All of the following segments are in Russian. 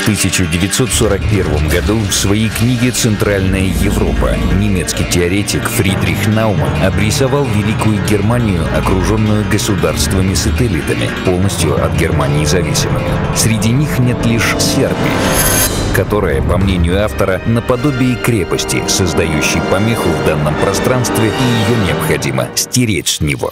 1941 году в своей книге «Центральная Европа» немецкий теоретик Фридрих Науман обрисовал Великую Германию, окруженную государствами-сателлитами, полностью от Германии зависимыми. Среди них нет лишь Сербии, которая, по мнению автора, наподобие крепости, создающей помеху в данном пространстве, и ее необходимо стереть с него.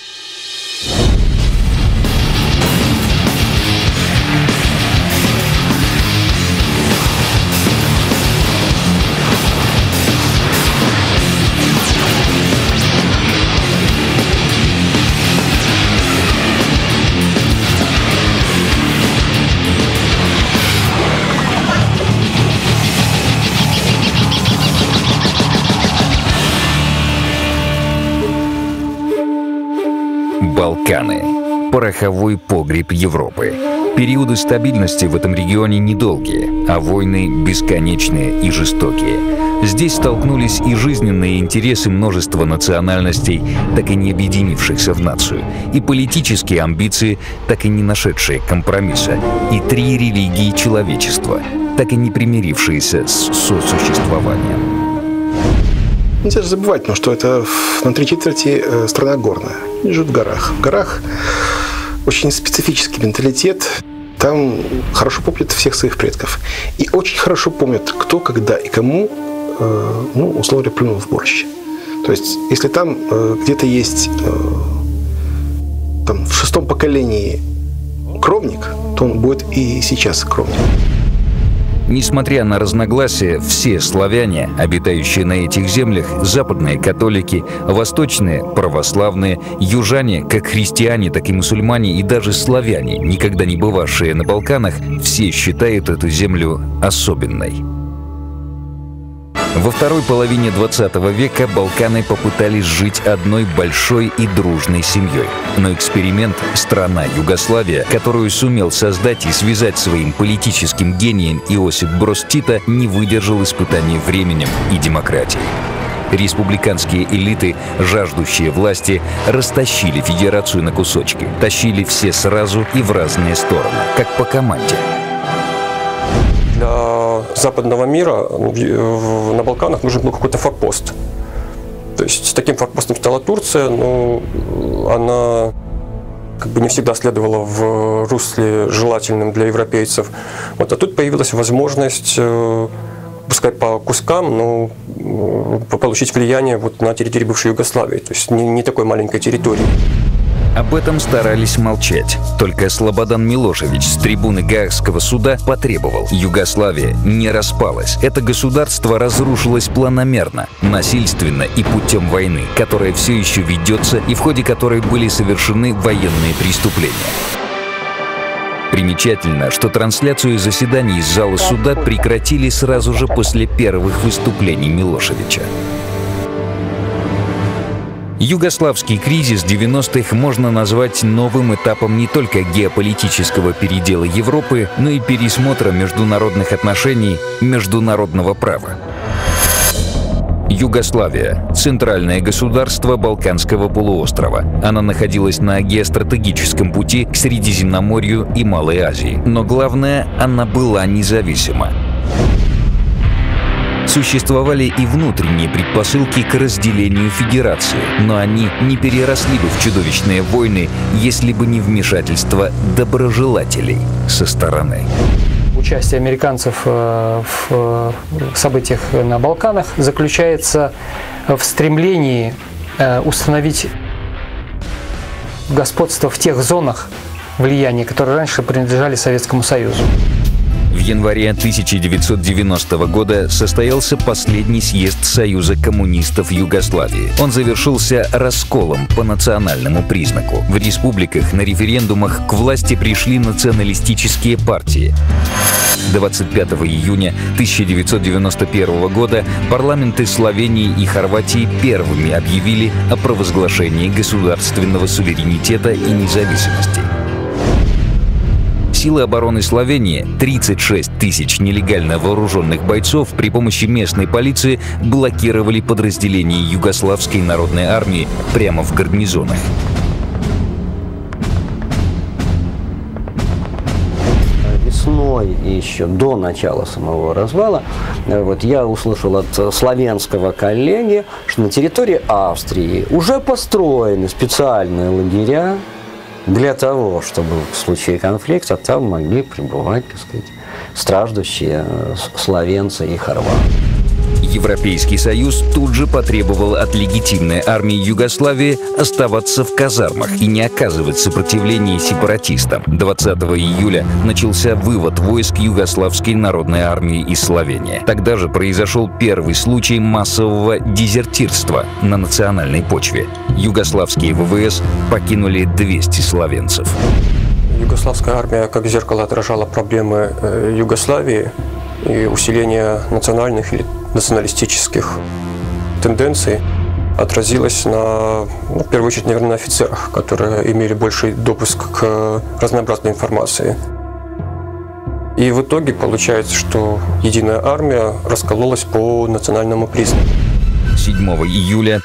Балканы. Пороховой погреб Европы. Периоды стабильности в этом регионе недолгие, а войны бесконечные и жестокие. Здесь столкнулись и жизненные интересы множества национальностей, так и не объединившихся в нацию, и политические амбиции, так и не нашедшие компромисса, и три религии человечества, так и не примирившиеся с сосуществованием. Нельзя же забывать, что это на 3/4 страна горная. Они живут в горах. В горах очень специфический менталитет. Там хорошо помнят всех своих предков. И очень хорошо помнят, кто, когда и кому, условно говоря, плюнул в борщ. То есть, если там где-то есть в 6-м поколении кровник, то он будет и сейчас кровник. Несмотря на разногласия, все славяне, обитающие на этих землях, западные католики, восточные православные, южане, как христиане, так и мусульмане и даже славяне, никогда не бывавшие на Балканах, все считают эту землю особенной. Во второй половине 20 века Балканы попытались жить одной большой и дружной семьей. Но эксперимент «Страна Югославия», которую сумел создать и связать своим политическим гением Иосип Броз Тито, не выдержал испытаний временем и демократией. Республиканские элиты, жаждущие власти, растащили федерацию на кусочки, тащили все сразу и в разные стороны, как по команде. Для западного мира на Балканах нужен был какой-то форпост. То есть таким форпостом стала Турция, но она не всегда следовала в русле желательным для европейцев. А тут появилась возможность, пускай по кускам, но получить влияние на территории бывшей Югославии, то есть не такой маленькой территории. Об этом старались молчать. Только Слободан Милошевич с трибуны Гаагского суда потребовал: Югославия не распалась. Это государство разрушилось планомерно, насильственно и путем войны, которая все еще ведется и в ходе которой были совершены военные преступления. Примечательно, что трансляцию заседаний из зала суда прекратили сразу же после первых выступлений Милошевича. Югославский кризис 90-х можно назвать новым этапом не только геополитического передела Европы, но и пересмотра международных отношений, международного права. Югославия – центральное государство Балканского полуострова. Она находилась на геостратегическом пути к Средиземноморью и Малой Азии. Но главное, она была независима. Существовали и внутренние предпосылки к разделению федерации, но они не переросли бы в чудовищные войны, если бы не вмешательство доброжелателей со стороны. Участие американцев в событиях на Балканах заключается в стремлении установить господство в тех зонах влияния, которые раньше принадлежали Советскому Союзу. В январе 1990 года состоялся последний съезд Союза коммунистов Югославии. Он завершился расколом по национальному признаку. В республиках на референдумах к власти пришли националистические партии. 25 июня 1991 года парламенты Словении и Хорватии первыми объявили о провозглашении государственного суверенитета и независимости. Силы обороны Словении, 36 тысяч нелегально вооруженных бойцов, при помощи местной полиции блокировали подразделения Югославской народной армии прямо в гарнизонах. Весну весной еще до начала самого развала, вот я услышал от славянского коллеги, что на территории Австрии уже построены специальные лагеря для того, чтобы в случае конфликта там могли пребывать, так сказать, страждущие словенцы и хорваты. Европейский Союз тут же потребовал от легитимной армии Югославии оставаться в казармах и не оказывать сопротивления сепаратистам. 20 июля начался вывод войск Югославской народной армии из Словении. Тогда же произошел первый случай массового дезертирства на национальной почве. Югославские ВВС покинули 200 словенцев. Югославская армия как зеркало отражала проблемы Югославии и усиление национальных или националистических тенденций отразилось в первую очередь, наверное, на офицерах, которые имели больший допуск к разнообразной информации. И в итоге получается, что единая армия раскололась по национальному признаку. 7 июля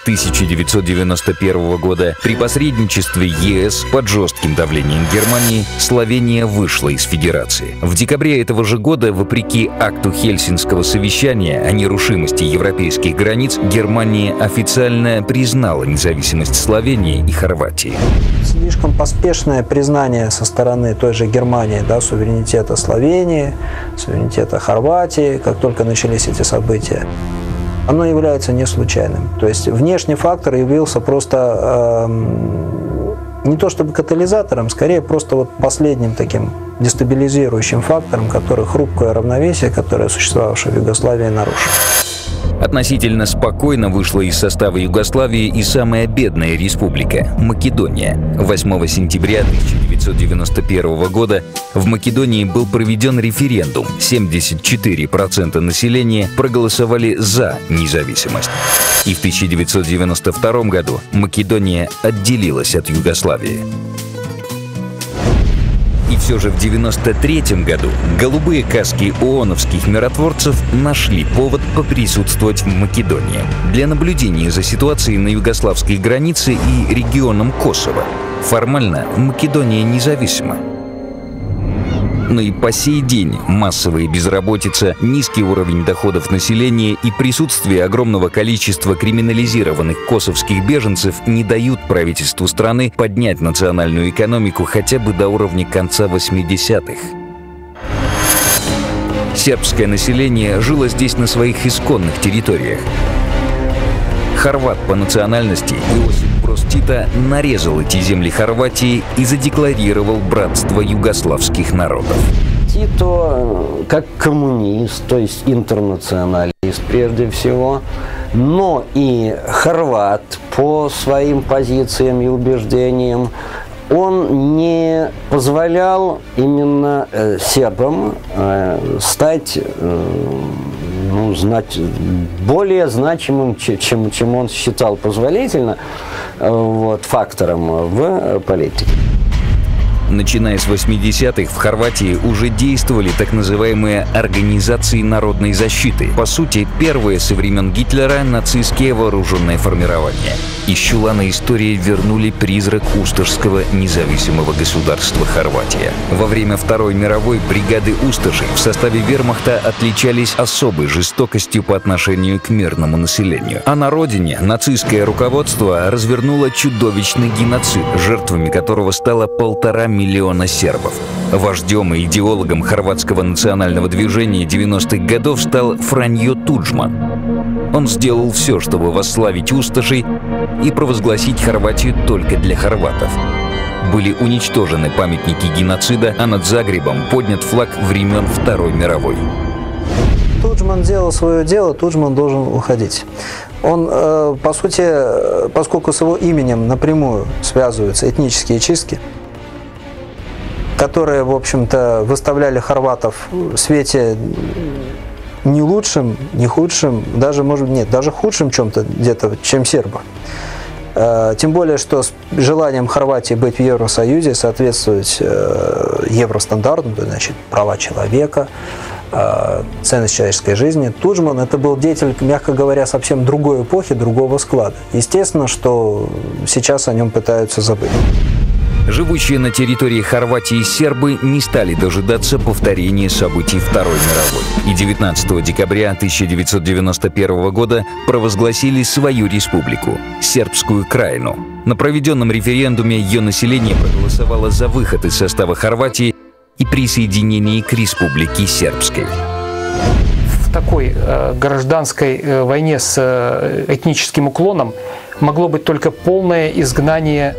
1991 года при посредничестве ЕС под жестким давлением Германии Словения вышла из Федерации. В декабре этого же года, вопреки акту Хельсинского совещания о нерушимости европейских границ, Германия официально признала независимость Словении и Хорватии. Слишком поспешное признание со стороны той же Германии, суверенитета Словении, суверенитета Хорватии, как только начались эти события, оно является не случайным. То есть внешний фактор явился просто не то чтобы катализатором, скорее просто последним таким дестабилизирующим фактором, который хрупкое равновесие, которое существовавшее в Югославии, нарушил. Относительно спокойно вышла из состава Югославии и самая бедная республика – Македония. 8 сентября 1991 года в Македонии был проведен референдум. 74% населения проголосовали за независимость. И в 1992 году Македония отделилась от Югославии. И все же в 1993 году голубые каски ООНовских миротворцев нашли повод поприсутствовать в Македонии для наблюдения за ситуацией на югославской границе и регионом Косово. Формально Македония независима. Но и по сей день массовая безработица, низкий уровень доходов населения и присутствие огромного количества криминализированных косовских беженцев не дают правительству страны поднять национальную экономику хотя бы до уровня конца 80-х. Сербское население жило здесь на своих исконных территориях. Хорват по национальности Иосип Брос Тито нарезал эти земли Хорватии и задекларировал братство югославских народов. Тито как коммунист, то есть интернационалист прежде всего, но и хорват по своим позициям и убеждениям, он не позволял именно сербам стать более значимым, чем он считал позволительно, фактором в политике. Начиная с 80-х в Хорватии уже действовали так называемые организации народной защиты. По сути, первые со времен Гитлера нацистские вооруженные формирования. Из чулана истории вернули призрак усташского независимого государства Хорватия. Во время Второй мировой бригады усташей в составе вермахта отличались особой жестокостью по отношению к мирному населению. А на родине нацистское руководство развернуло чудовищный геноцид, жертвами которого стало 1,5 миллиона сербов. Вождем и идеологом хорватского национального движения 90-х годов стал Франьо Туджман. Он сделал все, чтобы восславить усташей и провозгласить Хорватию только для хорватов. Были уничтожены памятники геноцида, а над Загребом поднят флаг времен Второй мировой. Туджман делал свое дело, Туджман должен уходить. Он, по сути, поскольку с его именем напрямую связываются этнические чистки, которые, в общем-то, выставляли хорватов в свете не лучшим, не худшим, даже, может быть, нет, даже худшим чем-то где-то, чем сербы. Тем более, что с желанием Хорватии быть в Евросоюзе, соответствовать евростандартам, значит, права человека, ценность человеческой жизни. Туджман – это был деятель, мягко говоря, совсем другой эпохи, другого склада. Естественно, что сейчас о нем пытаются забыть. Живущие на территории Хорватии сербы не стали дожидаться повторения событий Второй мировой и 19 декабря 1991 года провозгласили свою республику – Сербскую Краину. На проведенном референдуме ее население проголосовало за выход из состава Хорватии и присоединение к Республике Сербской. В такой гражданской войне с этническим уклоном могло быть только полное изгнание,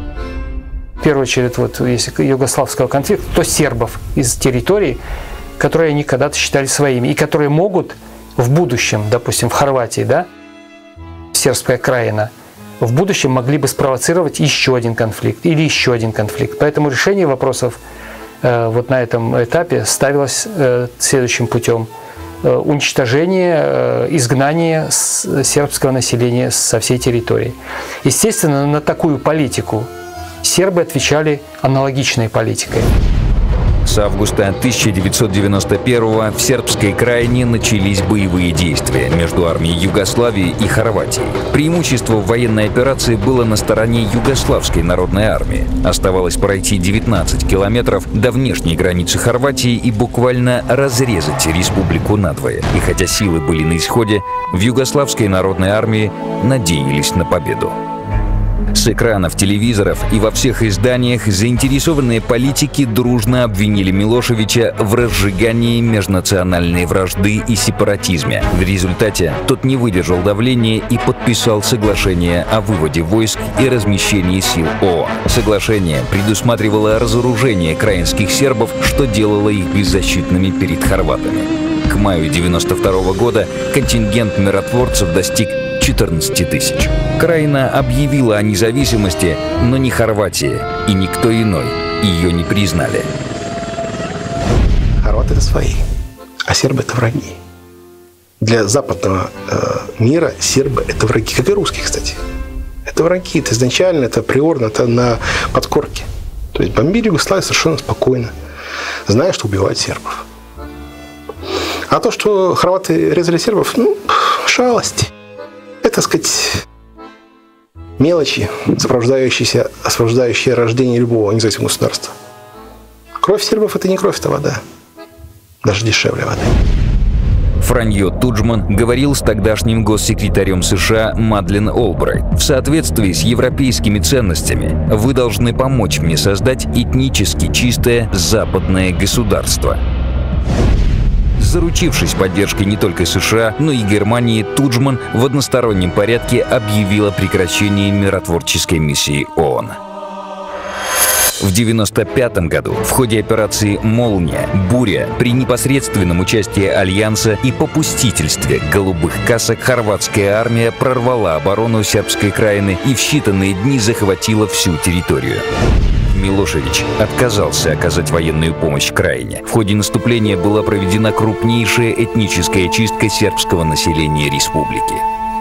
в первую очередь, вот, если югославского конфликта, то сербов из территорий, которые они когда-то считали своими, и которые могут в будущем, допустим, в Хорватии, да, Сербская Краина, в будущем могли бы спровоцировать еще один конфликт или еще один конфликт. Поэтому решение вопросов вот на этом этапе ставилось следующим путем: уничтожение, изгнание сербского населения со всей территории. Естественно, на такую политику сербы отвечали аналогичной политикой. С августа 1991-го в Сербской Краине начались боевые действия между армией Югославии и Хорватией. Преимущество в военной операции было на стороне Югославской народной армии. Оставалось пройти 19 километров до внешней границы Хорватии и буквально разрезать республику надвое. И хотя силы были на исходе, в Югославской народной армии надеялись на победу. С экранов телевизоров и во всех изданиях заинтересованные политики дружно обвинили Милошевича в разжигании межнациональной вражды и сепаратизме. В результате тот не выдержал давления и подписал соглашение о выводе войск и размещении сил ООН. Соглашение предусматривало разоружение краинских сербов, что делало их беззащитными перед хорватами. К маю 1992 года контингент миротворцев достиг 14 тысяч. Краина объявила о независимости, но не Хорватия и никто иной ее не признали. Хорваты — это свои, а сербы — это враги. Для западного мира сербы — это враги, как и русские, кстати. Это враги, это изначально, это априорно, это на подкорке. То есть бомбили Югославию совершенно спокойно, зная, что убивают сербов. А то, что хорваты резали сербов, шалости. Это, так сказать, мелочи, сопровождающие рождение любого независимого государства. Кровь сербов — это не кровь, это вода. Даже дешевле воды. Франьо Туджман говорил с тогдашним госсекретарем США Мадлен Олбрайт. В соответствии с европейскими ценностями вы должны помочь мне создать этнически чистое западное государство. Заручившись поддержкой не только США, но и Германии, Туджман в одностороннем порядке объявил о прекращении миротворческой миссии ООН. В 1995 году в ходе операции «Молния», «Буря» при непосредственном участии Альянса и попустительстве голубых касок хорватская армия прорвала оборону Сербской Краины и в считанные дни захватила всю территорию. Милошевич отказался оказать военную помощь Краине. В ходе наступления была проведена крупнейшая этническая чистка сербского населения республики.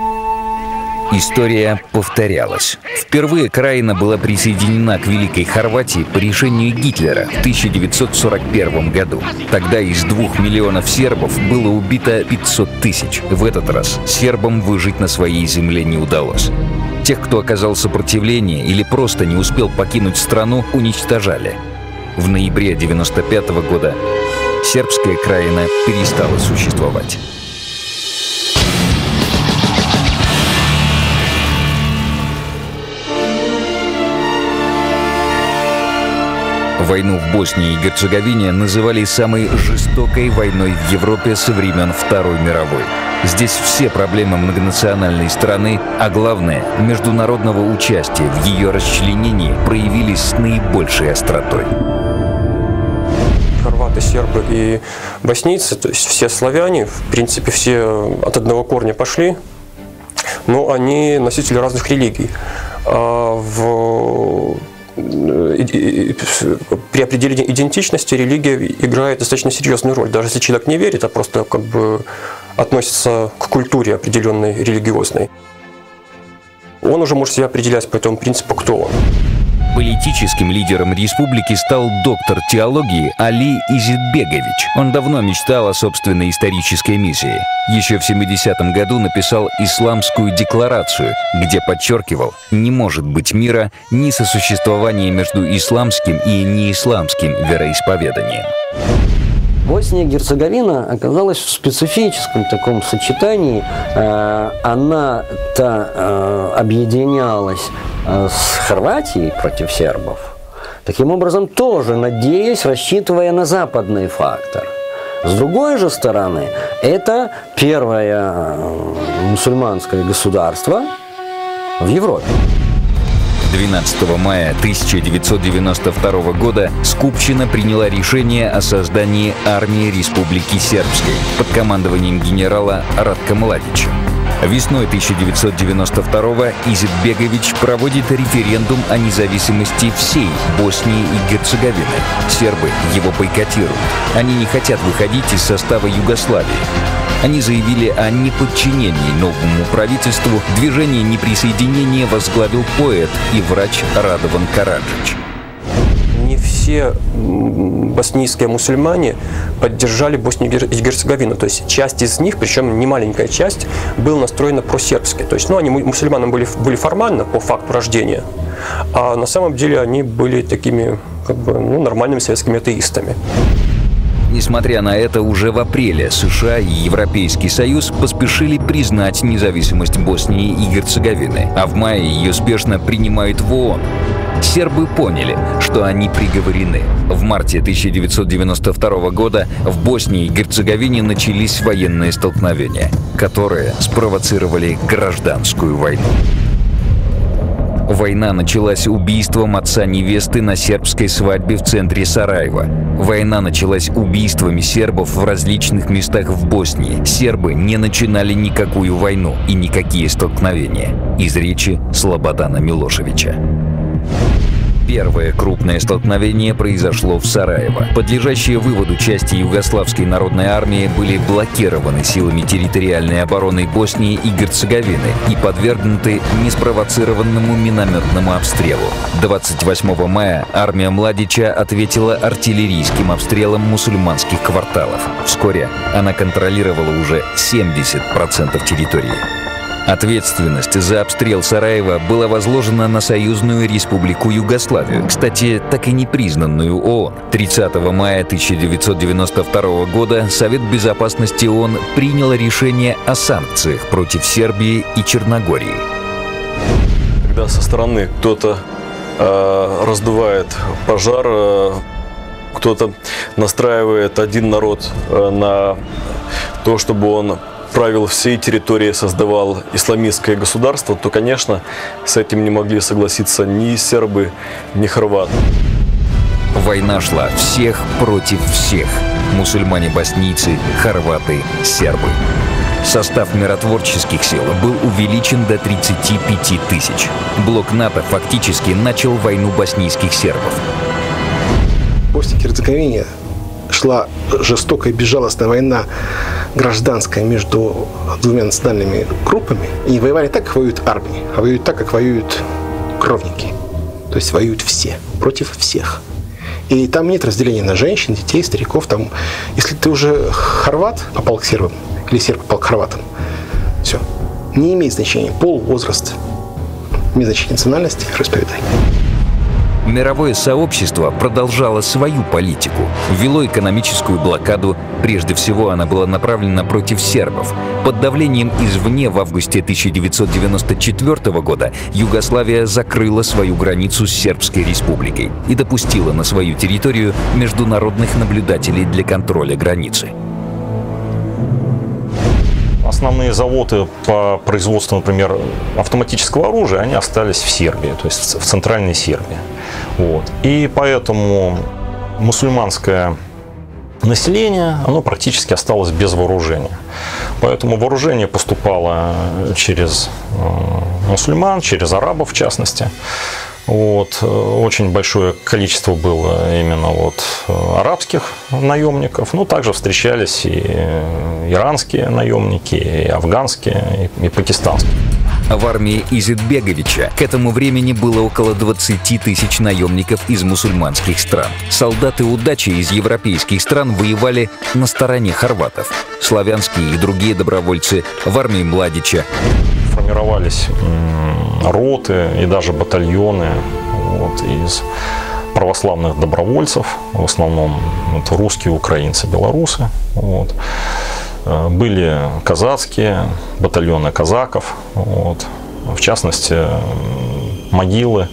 История повторялась. Впервые Краина была присоединена к Великой Хорватии по решению Гитлера в 1941 году. Тогда из 2 миллионов сербов было убито 500 тысяч. В этот раз сербам выжить на своей земле не удалось. Тех, кто оказал сопротивление или просто не успел покинуть страну, уничтожали. В ноябре 1995 года Сербская Краина перестала существовать. Войну в Боснии и Герцеговине называли самой жестокой войной в Европе со времен Второй мировой. Здесь все проблемы многонациональной страны, а главное – международного участия в ее расчленении проявились с наибольшей остротой. Хорваты, сербы и боснийцы, то есть все славяне, в принципе, все от одного корня пошли, но они носители разных религий. При определении идентичности религия играет достаточно серьезную роль. Даже если человек не верит, а просто как бы относится к культуре определенной религиозной, он уже может себя определять по этому принципу, кто он. Политическим лидером республики стал доктор теологии Али Изетбегович. Он давно мечтал о собственной исторической миссии. Еще в 70-м году написал «Исламскую декларацию», где подчеркивал: не может быть мира ни сосуществования между исламским и неисламским вероисповеданием. Босния и Герцеговина оказалась в специфическом таком сочетании. Она-то объединялась с Хорватией против сербов, таким образом тоже надеясь, рассчитывая на западный фактор. С другой же стороны, это первое мусульманское государство в Европе. 12 мая 1992 года Скупщина приняла решение о создании армии Республики Сербской под командованием генерала Ратка Младича. Весной 1992-го Изетбегович проводит референдум о независимости всей Боснии и Герцеговины. Сербы его бойкотируют. Они не хотят выходить из состава Югославии. Они заявили о неподчинении новому правительству. Движение неприсоединения возглавил поэт и врач Радован Караджич. Не все боснийские мусульмане поддержали Боснию и Герцеговину. То есть часть из них, причем немаленькая часть, была настроена просербски. То есть, они мусульманами были формально по факту рождения, а на самом деле они были такими нормальными советскими атеистами. Несмотря на это, уже в апреле США и Европейский Союз поспешили признать независимость Боснии и Герцеговины, а в мае ее спешно принимают в ООН. Сербы поняли, что они приговорены. В марте 1992 года в Боснии и Герцеговине начались военные столкновения, которые спровоцировали гражданскую войну. Война началась убийством отца невесты на сербской свадьбе в центре Сараева. Война началась убийствами сербов в различных местах в Боснии. Сербы не начинали никакую войну и никакие столкновения. Из речи Слободана Милошевича. Первое крупное столкновение произошло в Сараево. Подлежащие выводу части Югославской народной армии были блокированы силами территориальной обороны Боснии и Герцеговины и подвергнуты неспровоцированному минометному обстрелу. 28 мая армия Младича ответила артиллерийским обстрелом мусульманских кварталов. Вскоре она контролировала уже 70% территории. Ответственность за обстрел Сараева была возложена на союзную республику Югославию, кстати, так и не признанную ООН. 30 мая 1992 года Совет Безопасности ООН принял решение о санкциях против Сербии и Черногории. Когда со стороны кто-то раздувает пожар, кто-то настраивает один народ на то, чтобы он правил всей территории, создавал исламистское государство, то, конечно, с этим не могли согласиться ни сербы, ни хорваты. Война шла всех против всех. Мусульмане-боснийцы, хорваты, сербы. Состав миротворческих сил был увеличен до 35 тысяч. Блок НАТО фактически начал войну боснийских сербов. В Боснии и Герцеговине шла жестокая, безжалостная война гражданская между двумя национальными группами. И воевали так, как воюют армии, а воюют так, как воюют кровники. То есть воюют все, против всех. И там нет разделения на женщин, детей, стариков. Там, если ты уже хорват попал к сербам, или серб попал к хорватам, все. Не имеет значения пол, возраст, не имеет значения национальности, вероисповедания. Мировое сообщество продолжало свою политику, вело экономическую блокаду. Прежде всего, она была направлена против сербов. Под давлением извне в августе 1994 года Югославия закрыла свою границу с Сербской республикой и допустила на свою территорию международных наблюдателей для контроля границы. Основные заводы по производству, например, автоматического оружия, они остались в Сербии, то есть в центральной Сербии. Вот. И поэтому мусульманское население, оно практически осталось без вооружения. Поэтому вооружение поступало через мусульман, через арабов в частности. Вот. Очень большое количество было именно арабских наемников, но также встречались и иранские наемники, и афганские, и пакистанские. В армии Изетбеговича к этому времени было около 20 тысяч наемников из мусульманских стран. Солдаты удачи из европейских стран воевали на стороне хорватов. Славянские и другие добровольцы в армии Младича. Формировались роты и даже батальоны из православных добровольцев, в основном это русские, украинцы, белорусы. Были казацкие, батальоны казаков, в частности, могилы.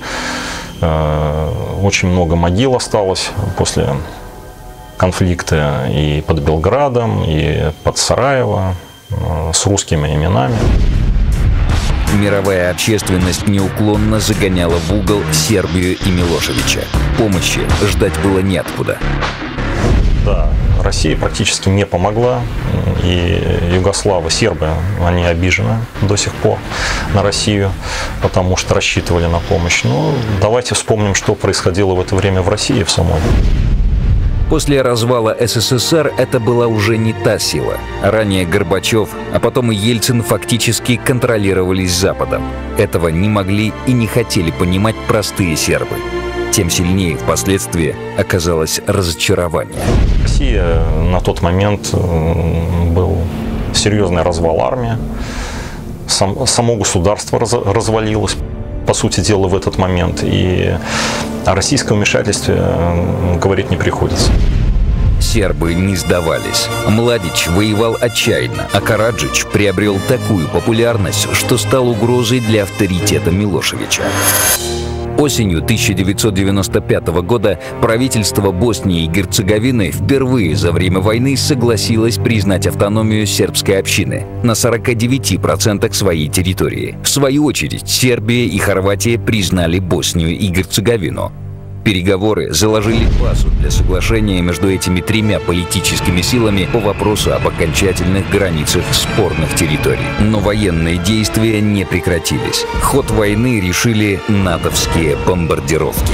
Очень много могил осталось после конфликта и под Белградом, и под Сараево с русскими именами. Мировая общественность неуклонно загоняла в угол Сербию и Милошевича. Помощи ждать было неоткуда. Да, Россия практически не помогла, и югославы, сербы, они обижены до сих пор на Россию, потому что рассчитывали на помощь. Но давайте вспомним, что происходило в это время в России в самой. После развала СССР это была уже не та сила. Ранее Горбачев, а потом и Ельцин фактически контролировались Западом. Этого не могли и не хотели понимать простые сербы. Тем сильнее впоследствии оказалось разочарование. В России на тот момент был серьезный развал армии. Само государство развалилось, по сути дела, в этот момент. И о российском вмешательстве говорить не приходится. Сербы не сдавались. Младич воевал отчаянно, а Караджич приобрел такую популярность, что стал угрозой для авторитета Милошевича. Осенью 1995 года правительство Боснии и Герцеговины впервые за время войны согласилось признать автономию сербской общины на 49% своей территории. В свою очередь, Сербия и Хорватия признали Боснию и Герцеговину. Переговоры заложили базу для соглашения между этими тремя политическими силами по вопросу об окончательных границах спорных территорий. Но военные действия не прекратились. Ход войны решили натовские бомбардировки.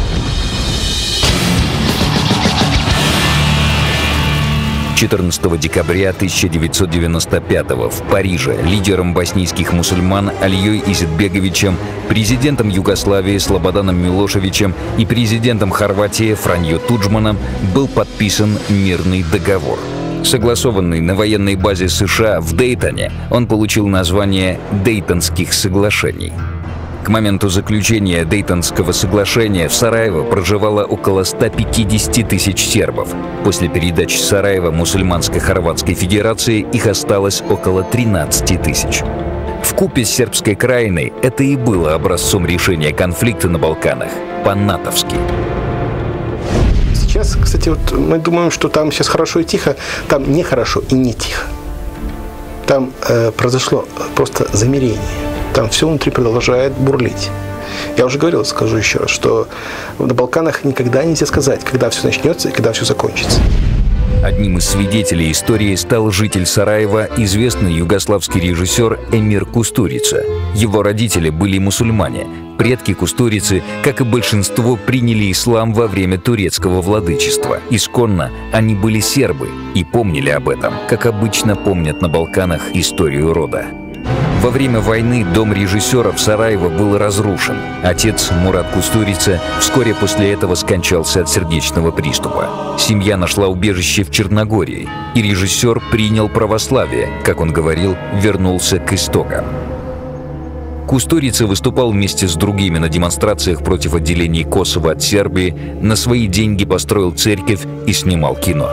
14 декабря 1995 в Париже лидером боснийских мусульман Алией Изетбеговичем, президентом Югославии Слободаном Милошевичем и президентом Хорватии Франьо Туджманом был подписан мирный договор. Согласованный на военной базе США в Дейтоне, он получил название «Дейтонских соглашений». К моменту заключения Дейтонского соглашения в Сараево проживало около 150 тысяч сербов. После передачи Сараева мусульманской Хорватской Федерации их осталось около 13 тысяч. Вкупе с сербской краиной это и было образцом решения конфликта на Балканах по-натовски. Сейчас, кстати, вот мы думаем, что там сейчас хорошо и тихо. Там не хорошо и не тихо. Там произошло просто замирение. Там все внутри продолжает бурлить. Я уже говорил, скажу еще раз, что на Балканах никогда нельзя сказать, когда все начнется и когда все закончится. Одним из свидетелей истории стал житель Сараева, известный югославский режиссер Эмир Кустурица. Его родители были мусульмане. Предки Кустурицы, как и большинство, приняли ислам во время турецкого владычества. Исконно они были сербы и помнили об этом, как обычно помнят на Балканах историю рода. Во время войны дом режиссера в Сараево был разрушен. Отец Мурат Кустурица вскоре после этого скончался от сердечного приступа. Семья нашла убежище в Черногории, и режиссер принял православие, как он говорил, вернулся к истокам. Кустурица выступал вместе с другими на демонстрациях против отделения Косово от Сербии, на свои деньги построил церковь и снимал кино.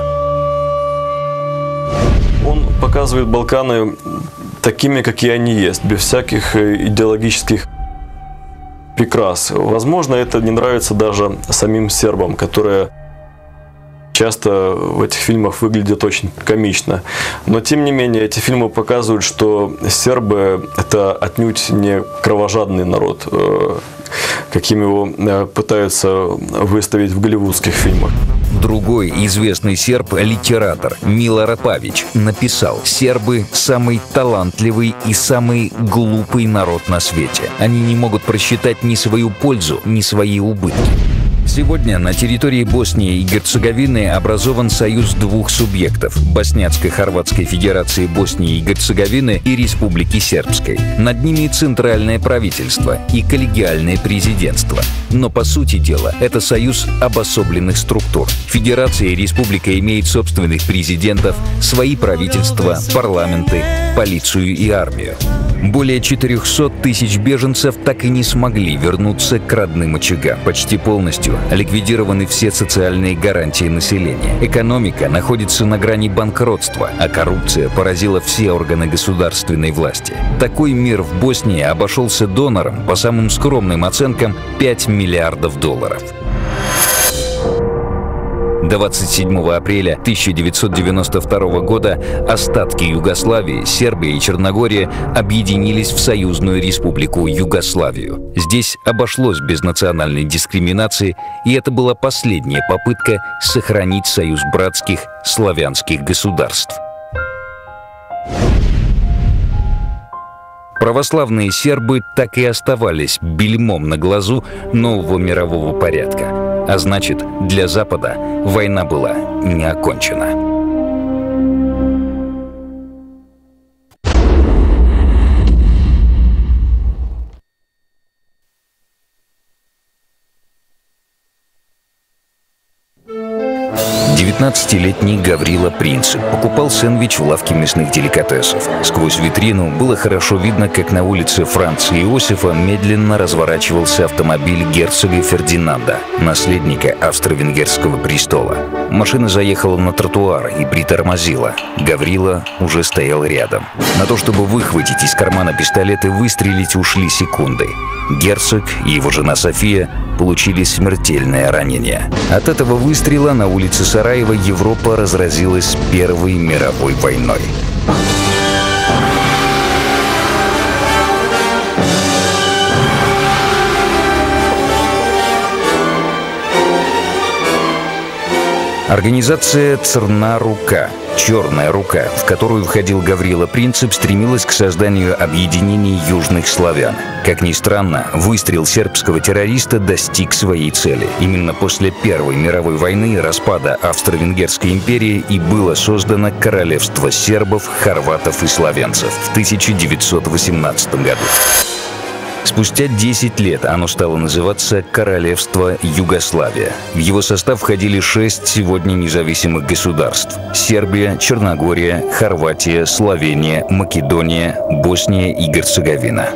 Он показывает Балканы такими, какие они есть, без всяких идеологических прикрас. Возможно, это не нравится даже самим сербам, которые часто в этих фильмах выглядят очень комично. Но, тем не менее, эти фильмы показывают, что сербы – это отнюдь не кровожадный народ, каким его пытаются выставить в голливудских фильмах. Другой известный серб-литератор Милорад Павич написал: «Сербы – самый талантливый и самый глупый народ на свете. Они не могут просчитать ни свою пользу, ни свои убытки». Сегодня на территории Боснии и Герцеговины образован союз двух субъектов – Боснийско-Хорватской Федерации Боснии и Герцеговины и Республики Сербской. Над ними центральное правительство и коллегиальное президентство. Но по сути дела это союз обособленных структур. Федерация и республика имеют собственных президентов, свои правительства, парламенты, полицию и армию. Более 400 тысяч беженцев так и не смогли вернуться к родным очагам. Почти полностью ликвидированы все социальные гарантии населения. Экономика находится на грани банкротства, а коррупция поразила все органы государственной власти. Такой мир в Боснии обошелся донорам, по самым скромным оценкам, $5 миллиардов. 27 апреля 1992 года остатки Югославии, Сербия и Черногория объединились в союзную республику Югославию. Здесь обошлось без национальной дискриминации, и это была последняя попытка сохранить союз братских славянских государств. Православные сербы так и оставались бельмом на глазу нового мирового порядка. А значит, для Запада война была не окончена. Девятнадцатилетний Гаврила Принцип покупал сэндвич в лавке мясных деликатесов. Сквозь витрину было хорошо видно, как на улице Франца Иосифа медленно разворачивался автомобиль герцога Фердинанда, наследника австро-венгерского престола. Машина заехала на тротуар и притормозила. Гаврила уже стоял рядом. На то, чтобы выхватить из кармана пистолет и выстрелить, ушли секунды. Герцог и его жена София получили смертельное ранение. От этого выстрела на улице Сараева Европа разразилась Первой мировой войной. Организация «Црна рука», «Черная рука», в которую входил Гаврила Принцип, стремилась к созданию объединений южных славян. Как ни странно, выстрел сербского террориста достиг своей цели. Именно после Первой мировой войны и распада Австро-Венгерской империи и было создано Королевство сербов, хорватов и словенцев в 1918 году. Спустя 10 лет оно стало называться Королевство Югославия. В его состав входили 6 сегодня независимых государств – Сербия, Черногория, Хорватия, Словения, Македония, Босния и Герцеговина.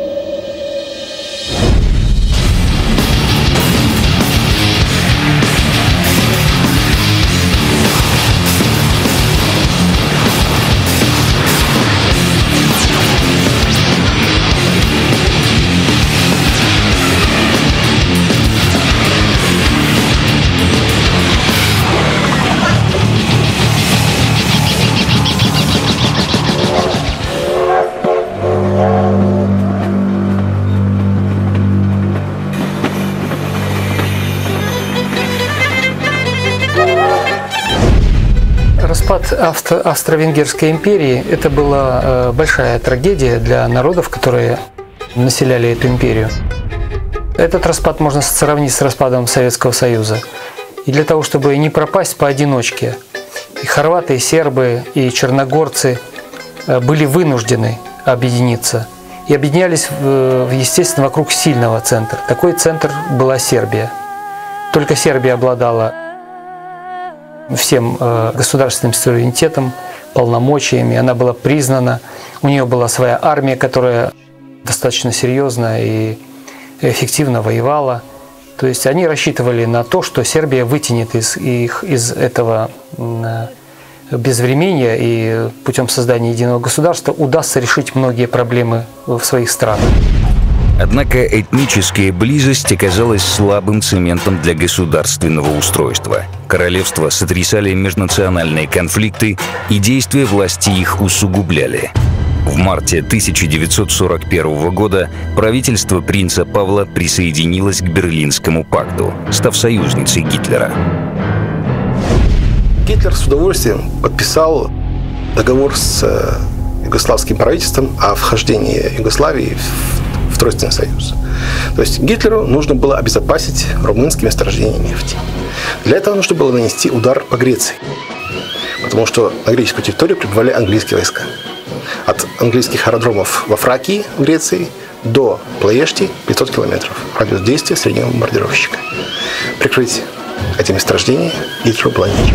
Распад Австро-Венгерской империи – это была большая трагедия для народов, которые населяли эту империю. Этот распад можно сравнить с распадом Советского Союза. И для того, чтобы не пропасть поодиночке, и хорваты, и сербы, и черногорцы были вынуждены объединиться. И объединялись, естественно, вокруг сильного центра. Такой центр была Сербия. Только Сербия обладала всем государственным суверенитетом, полномочиями. Она была признана. У нее была своя армия, которая достаточно серьезно и эффективно воевала. То есть они рассчитывали на то, что Сербия вытянет их из этого безвременья и путем создания единого государства удастся решить многие проблемы в своих странах. Однако этническая близость оказалась слабым цементом для государственного устройства. Королевства сотрясали межнациональные конфликты, и действия власти их усугубляли. В марте 1941 года правительство принца Павла присоединилось к Берлинскому пакту, став союзницей Гитлера. Гитлер с удовольствием подписал договор с югославским правительством о вхождении Югославии в Тройственный союз. То есть Гитлеру нужно было обезопасить румынские месторождения нефти. Для этого нужно было нанести удар по Греции, потому что на греческую территорию прибывали английские войска. От английских аэродромов во Фракии, в Греции, до Плоешти 500 километров. Радиус действия среднего бомбардировщика. Прикрыть эти месторождения Гитлеру было нечем.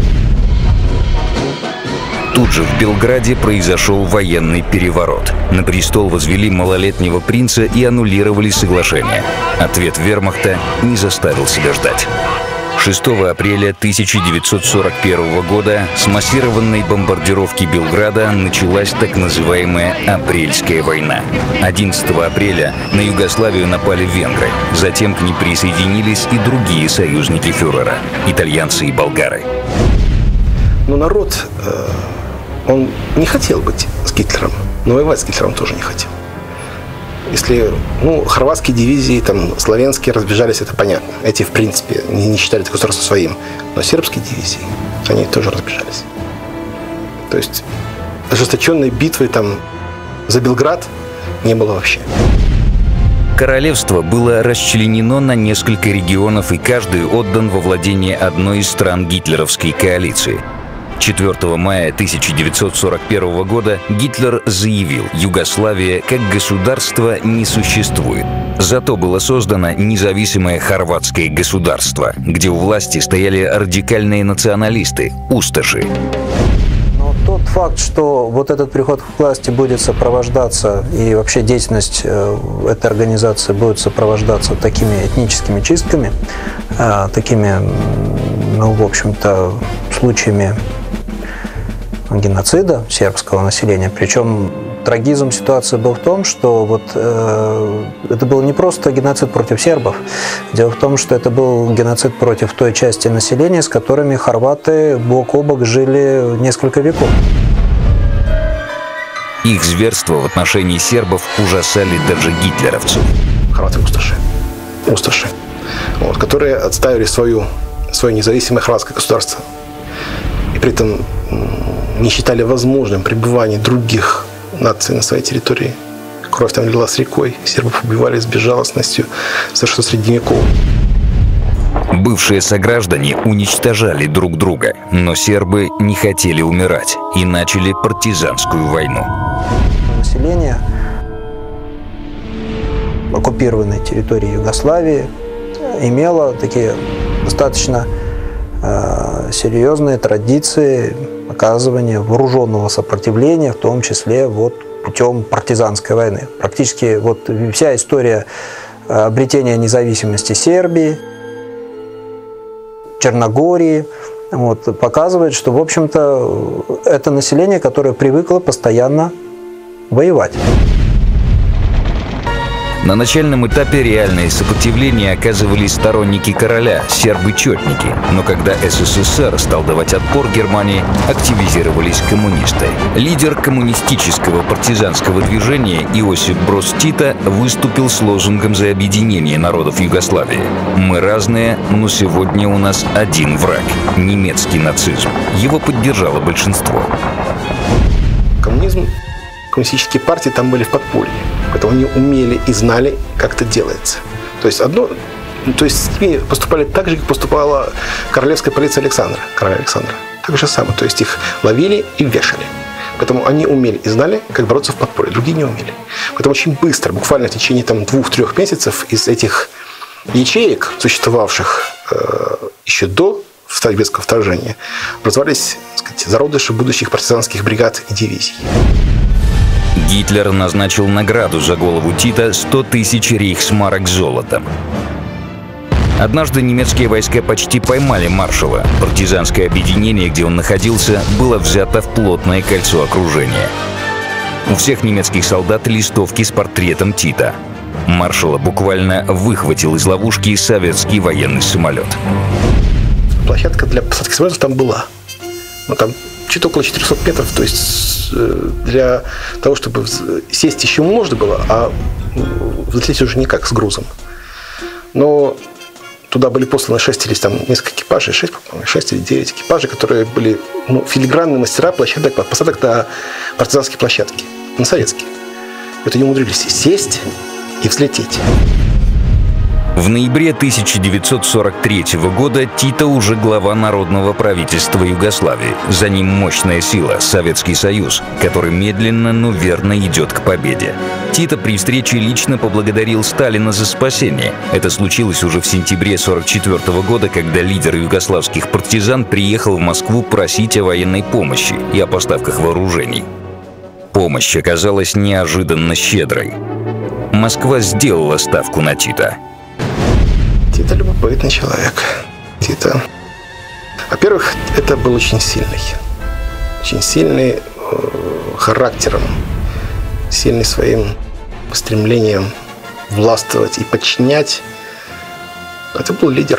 Тут же в Белграде произошел военный переворот. На престол возвели малолетнего принца и аннулировали соглашение. Ответ вермахта не заставил себя ждать. 6 апреля 1941 года с массированной бомбардировки Белграда началась так называемая «Апрельская война». 11 апреля на Югославию напали венгры. Затем к ней присоединились и другие союзники фюрера – итальянцы и болгары. Но народ, он не хотел быть с Гитлером, но воевать с Гитлером тоже не хотел. Если, хорватские дивизии, славянские разбежались, это понятно. Эти, в принципе, не считали это государство своим. Но сербские дивизии, они тоже разбежались. То есть ожесточенной битвы за Белград не было вообще. Королевство было расчленено на несколько регионов, и каждый отдан во владение одной из стран гитлеровской коалиции. 4 мая 1941 года Гитлер заявил, Югославия как государство не существует. Зато было создано независимое хорватское государство, где у власти стояли радикальные националисты – усташи. Но тот факт, что вот этот приход к власти будет сопровождаться, и вообще деятельность этой организации будет сопровождаться такими этническими чистками, такими, в общем-то, случаями геноцида сербского населения. Причем трагизм ситуации был в том, что это был не просто геноцид против сербов. Дело в том, что это был геноцид против той части населения, с которыми хорваты бок о бок жили несколько веков. Их зверства в отношении сербов ужасали даже гитлеровцев. Хорваты усташи, которые отстаивали свое независимое хорватское государство. И при этом не считали возможным пребывание других наций на своей территории. Кровь там лилась рекой, сербов убивали с безжалостностью, совершенно средневековой. Бывшие сограждане уничтожали друг друга, но сербы не хотели умирать и начали партизанскую войну. Население оккупированной территории Югославии имело такие достаточно серьезные традиции оказывания вооруженного сопротивления, в том числе путем партизанской войны. Практически вся история обретения независимости Сербии, Черногории показывает, что, в общем-то, это население, которое привыкло постоянно воевать. На начальном этапе реальное сопротивление оказывали сторонники короля, сербы-четники. Но когда СССР стал давать отпор Германии, активизировались коммунисты. Лидер коммунистического партизанского движения Иосиф Броз Тито выступил с лозунгом за объединение народов Югославии. «Мы разные, но сегодня у нас один враг – немецкий нацизм». Его поддержало большинство. Коммунистические партии там были в подполье. Поэтому они умели и знали, как это делается. То есть с ними поступали так же, как поступала королевская полиция короля Александра. Так же самое. То есть их ловили и вешали. Поэтому они умели и знали, как бороться в подполье. Другие не умели. Поэтому очень быстро, буквально в течение 2-3 месяцев, из этих ячеек, существовавших еще до советского вторжения, образовались, зародыши будущих партизанских бригад и дивизий. Гитлер назначил награду за голову Тита 100 тысяч рейхсмарок золотом. Однажды немецкие войска почти поймали маршала. Партизанское объединение, где он находился, было взято в плотное кольцо окружения. У всех немецких солдат листовки с портретом Тита. Маршала буквально выхватил из ловушки советский военный самолет. Площадка для посадки самолетов там была. Но там чуть около 400 метров, то есть для того, чтобы сесть еще можно было, а взлететь уже никак с грузом. Но туда были посланы 6 или несколько экипажей, 6 или 9 экипажей, которые были филигранные мастера посадок на партизанские площадки, на советские. И вот они умудрились сесть и взлететь. В ноябре 1943 года Тито уже глава народного правительства Югославии. За ним мощная сила – Советский Союз, который медленно, но верно идет к победе. Тито при встрече лично поблагодарил Сталина за спасение. Это случилось уже в сентябре 1944 года, когда лидер югославских партизан приехал в Москву просить о военной помощи и о поставках вооружений. Помощь оказалась неожиданно щедрой. Москва сделала ставку на Тито. Тито любопытный человек. Тито. Во-первых, это был очень сильный характером, сильный своим стремлением властвовать и подчинять. Это был лидер.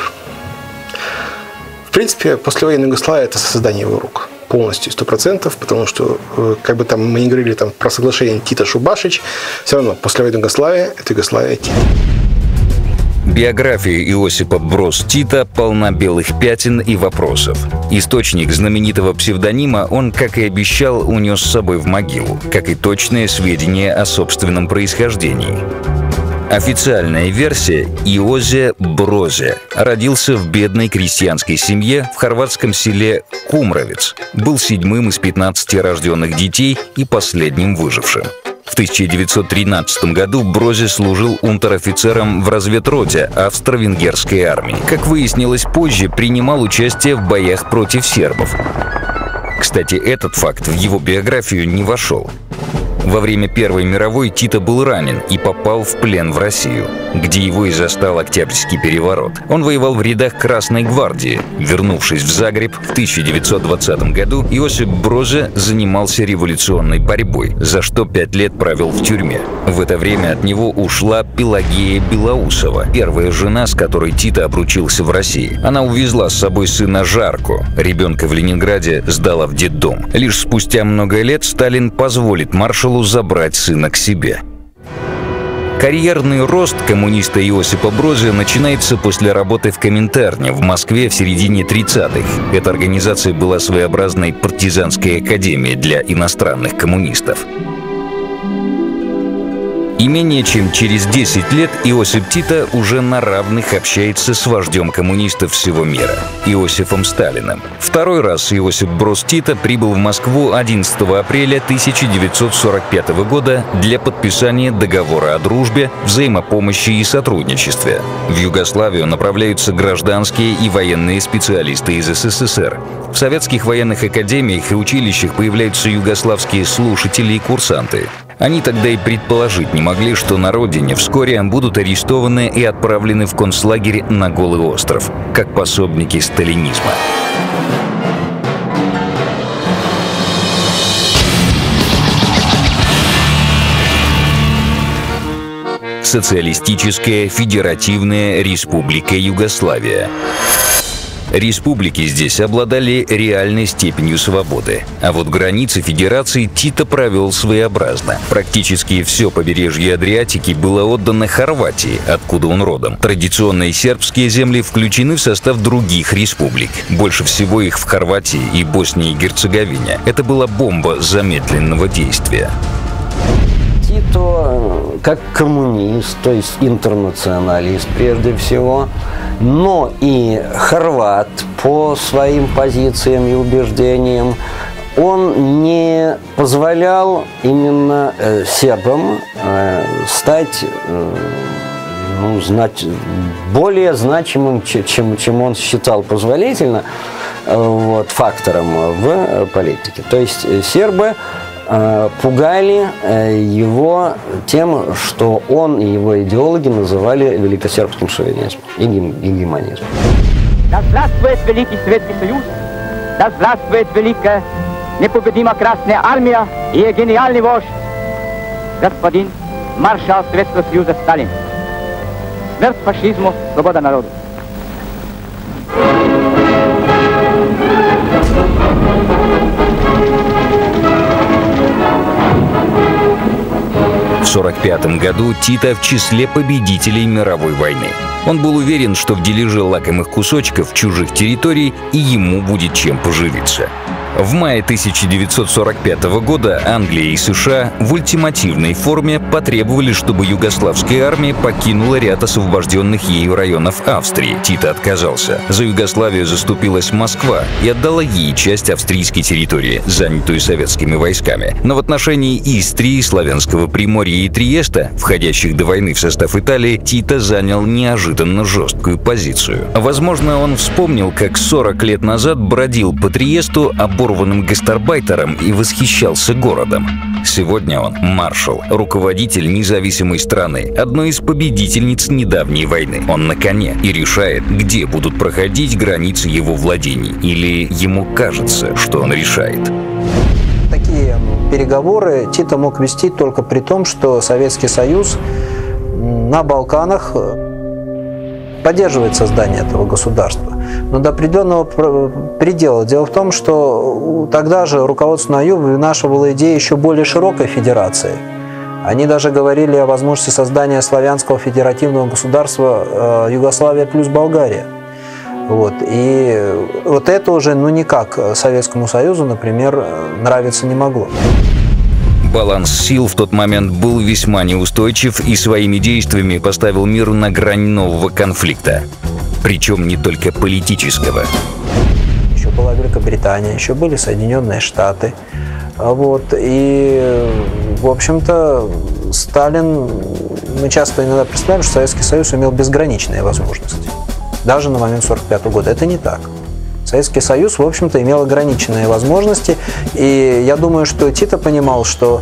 В принципе, послевоенная Югославия – это создание его рук. Полностью, 100%, потому что, как бы там мы не говорили там, про соглашение Тито-Шубашич, все равно послевоенная Югославия – это Югославия Тито. Биография Иосипа Броз Тита полна белых пятен и вопросов. Источник знаменитого псевдонима он, как и обещал, унес с собой в могилу, как и точные сведения о собственном происхождении. Официальная версия – Иозе Брозе. Родился в бедной крестьянской семье в хорватском селе Кумровец. Был 7-м из 15 рожденных детей и последним выжившим. В 1913 году Брозе служил унтер-офицером в разведроте австро-венгерской армии. Как выяснилось позже, принимал участие в боях против сербов. Кстати, этот факт в его биографию не вошел. Во время Первой мировой Тито был ранен и попал в плен в Россию, где его и застал Октябрьский переворот. Он воевал в рядах Красной гвардии. Вернувшись в Загреб в 1920 году, Иосип Брозе занимался революционной борьбой, за что 5 лет провел в тюрьме. В это время от него ушла Пелагея Белоусова, первая жена, с которой Тито обручился в России. Она увезла с собой сына Жарко. Ребенка в Ленинграде сдала в детдом. Лишь спустя много лет Сталин позволит маршалу забрать сына к себе. Карьерный рост коммуниста Иосипа Брозе начинается после работы в Коминтерне в Москве в середине 30-х. Эта организация была своеобразной партизанской академией для иностранных коммунистов. И менее чем через 10 лет Иосип Тито уже на равных общается с вождем коммунистов всего мира – Иосифом Сталиным. Второй раз Иосип Броз Тито прибыл в Москву 11 апреля 1945 года для подписания договора о дружбе, взаимопомощи и сотрудничестве. В Югославию направляются гражданские и военные специалисты из СССР. В советских военных академиях и училищах появляются югославские слушатели и курсанты. Они тогда и предположить не могли, что на родине вскоре будут арестованы и отправлены в концлагерь на Голый остров, как пособники сталинизма. Социалистическая Федеративная Республика Югославия. Республики здесь обладали реальной степенью свободы. А вот границы федерации Тито провел своеобразно. Практически все побережье Адриатики было отдано Хорватии, откуда он родом. Традиционные сербские земли включены в состав других республик. Больше всего их в Хорватии и Боснии и Герцеговине. Это была бомба замедленного действия. Тито как коммунист, то есть интернационалист прежде всего, но и хорват по своим позициям и убеждениям, он не позволял именно сербам стать более значимым, чем он считал позволительно, фактором в политике. То есть сербы пугали его тем, что он и его идеологи называли великосербским шовинизмом и гегемонизмом. Да здравствует Великий Советский Союз, да здравствует великая непобедимая Красная Армия и ее гениальный вождь, господин маршал Советского Союза Сталин. Смерть фашизму, свобода народу. В 1945 году Тито в числе победителей мировой войны. Он был уверен, что в дележе лакомых кусочков чужих территорий и ему будет чем поживиться. В мае 1945 года Англия и США в ультимативной форме потребовали, чтобы югославская армия покинула ряд освобожденных ею районов Австрии. Тито отказался. За Югославию заступилась Москва и отдала ей часть австрийской территории, занятую советскими войсками. Но в отношении Истрии, Славянского Приморья и Триеста, входящих до войны в состав Италии, Тито занял неожиданно жесткую позицию. Возможно, он вспомнил, как 40 лет назад бродил по Триесту оборванным гастарбайтером и восхищался городом. Сегодня он маршал, руководитель независимой страны, одной из победительниц недавней войны. Он на коне и решает, где будут проходить границы его владений. Или ему кажется, что он решает. Такие переговоры Тито мог вести только при том, что Советский Союз на Балканах поддерживает создание этого государства. Но до определенного предела. Дело в том, что тогда же руководство НАЮ вынашивало идею еще более широкой федерации. Они даже говорили о возможности создания славянского федеративного государства Югославия плюс Болгария. И вот это уже никак Советскому Союзу, например, нравиться не могло. Баланс сил в тот момент был весьма неустойчив и своими действиями поставил мир на грань нового конфликта. Причем не только политического. Еще была Великобритания, еще были Соединенные Штаты. И, в общем-то, Сталин, мы часто иногда представляем, что Советский Союз имел безграничные возможности. Даже на момент 1945 года. Это не так. Советский Союз, в общем-то, имел ограниченные возможности. И я думаю, что Тито понимал, что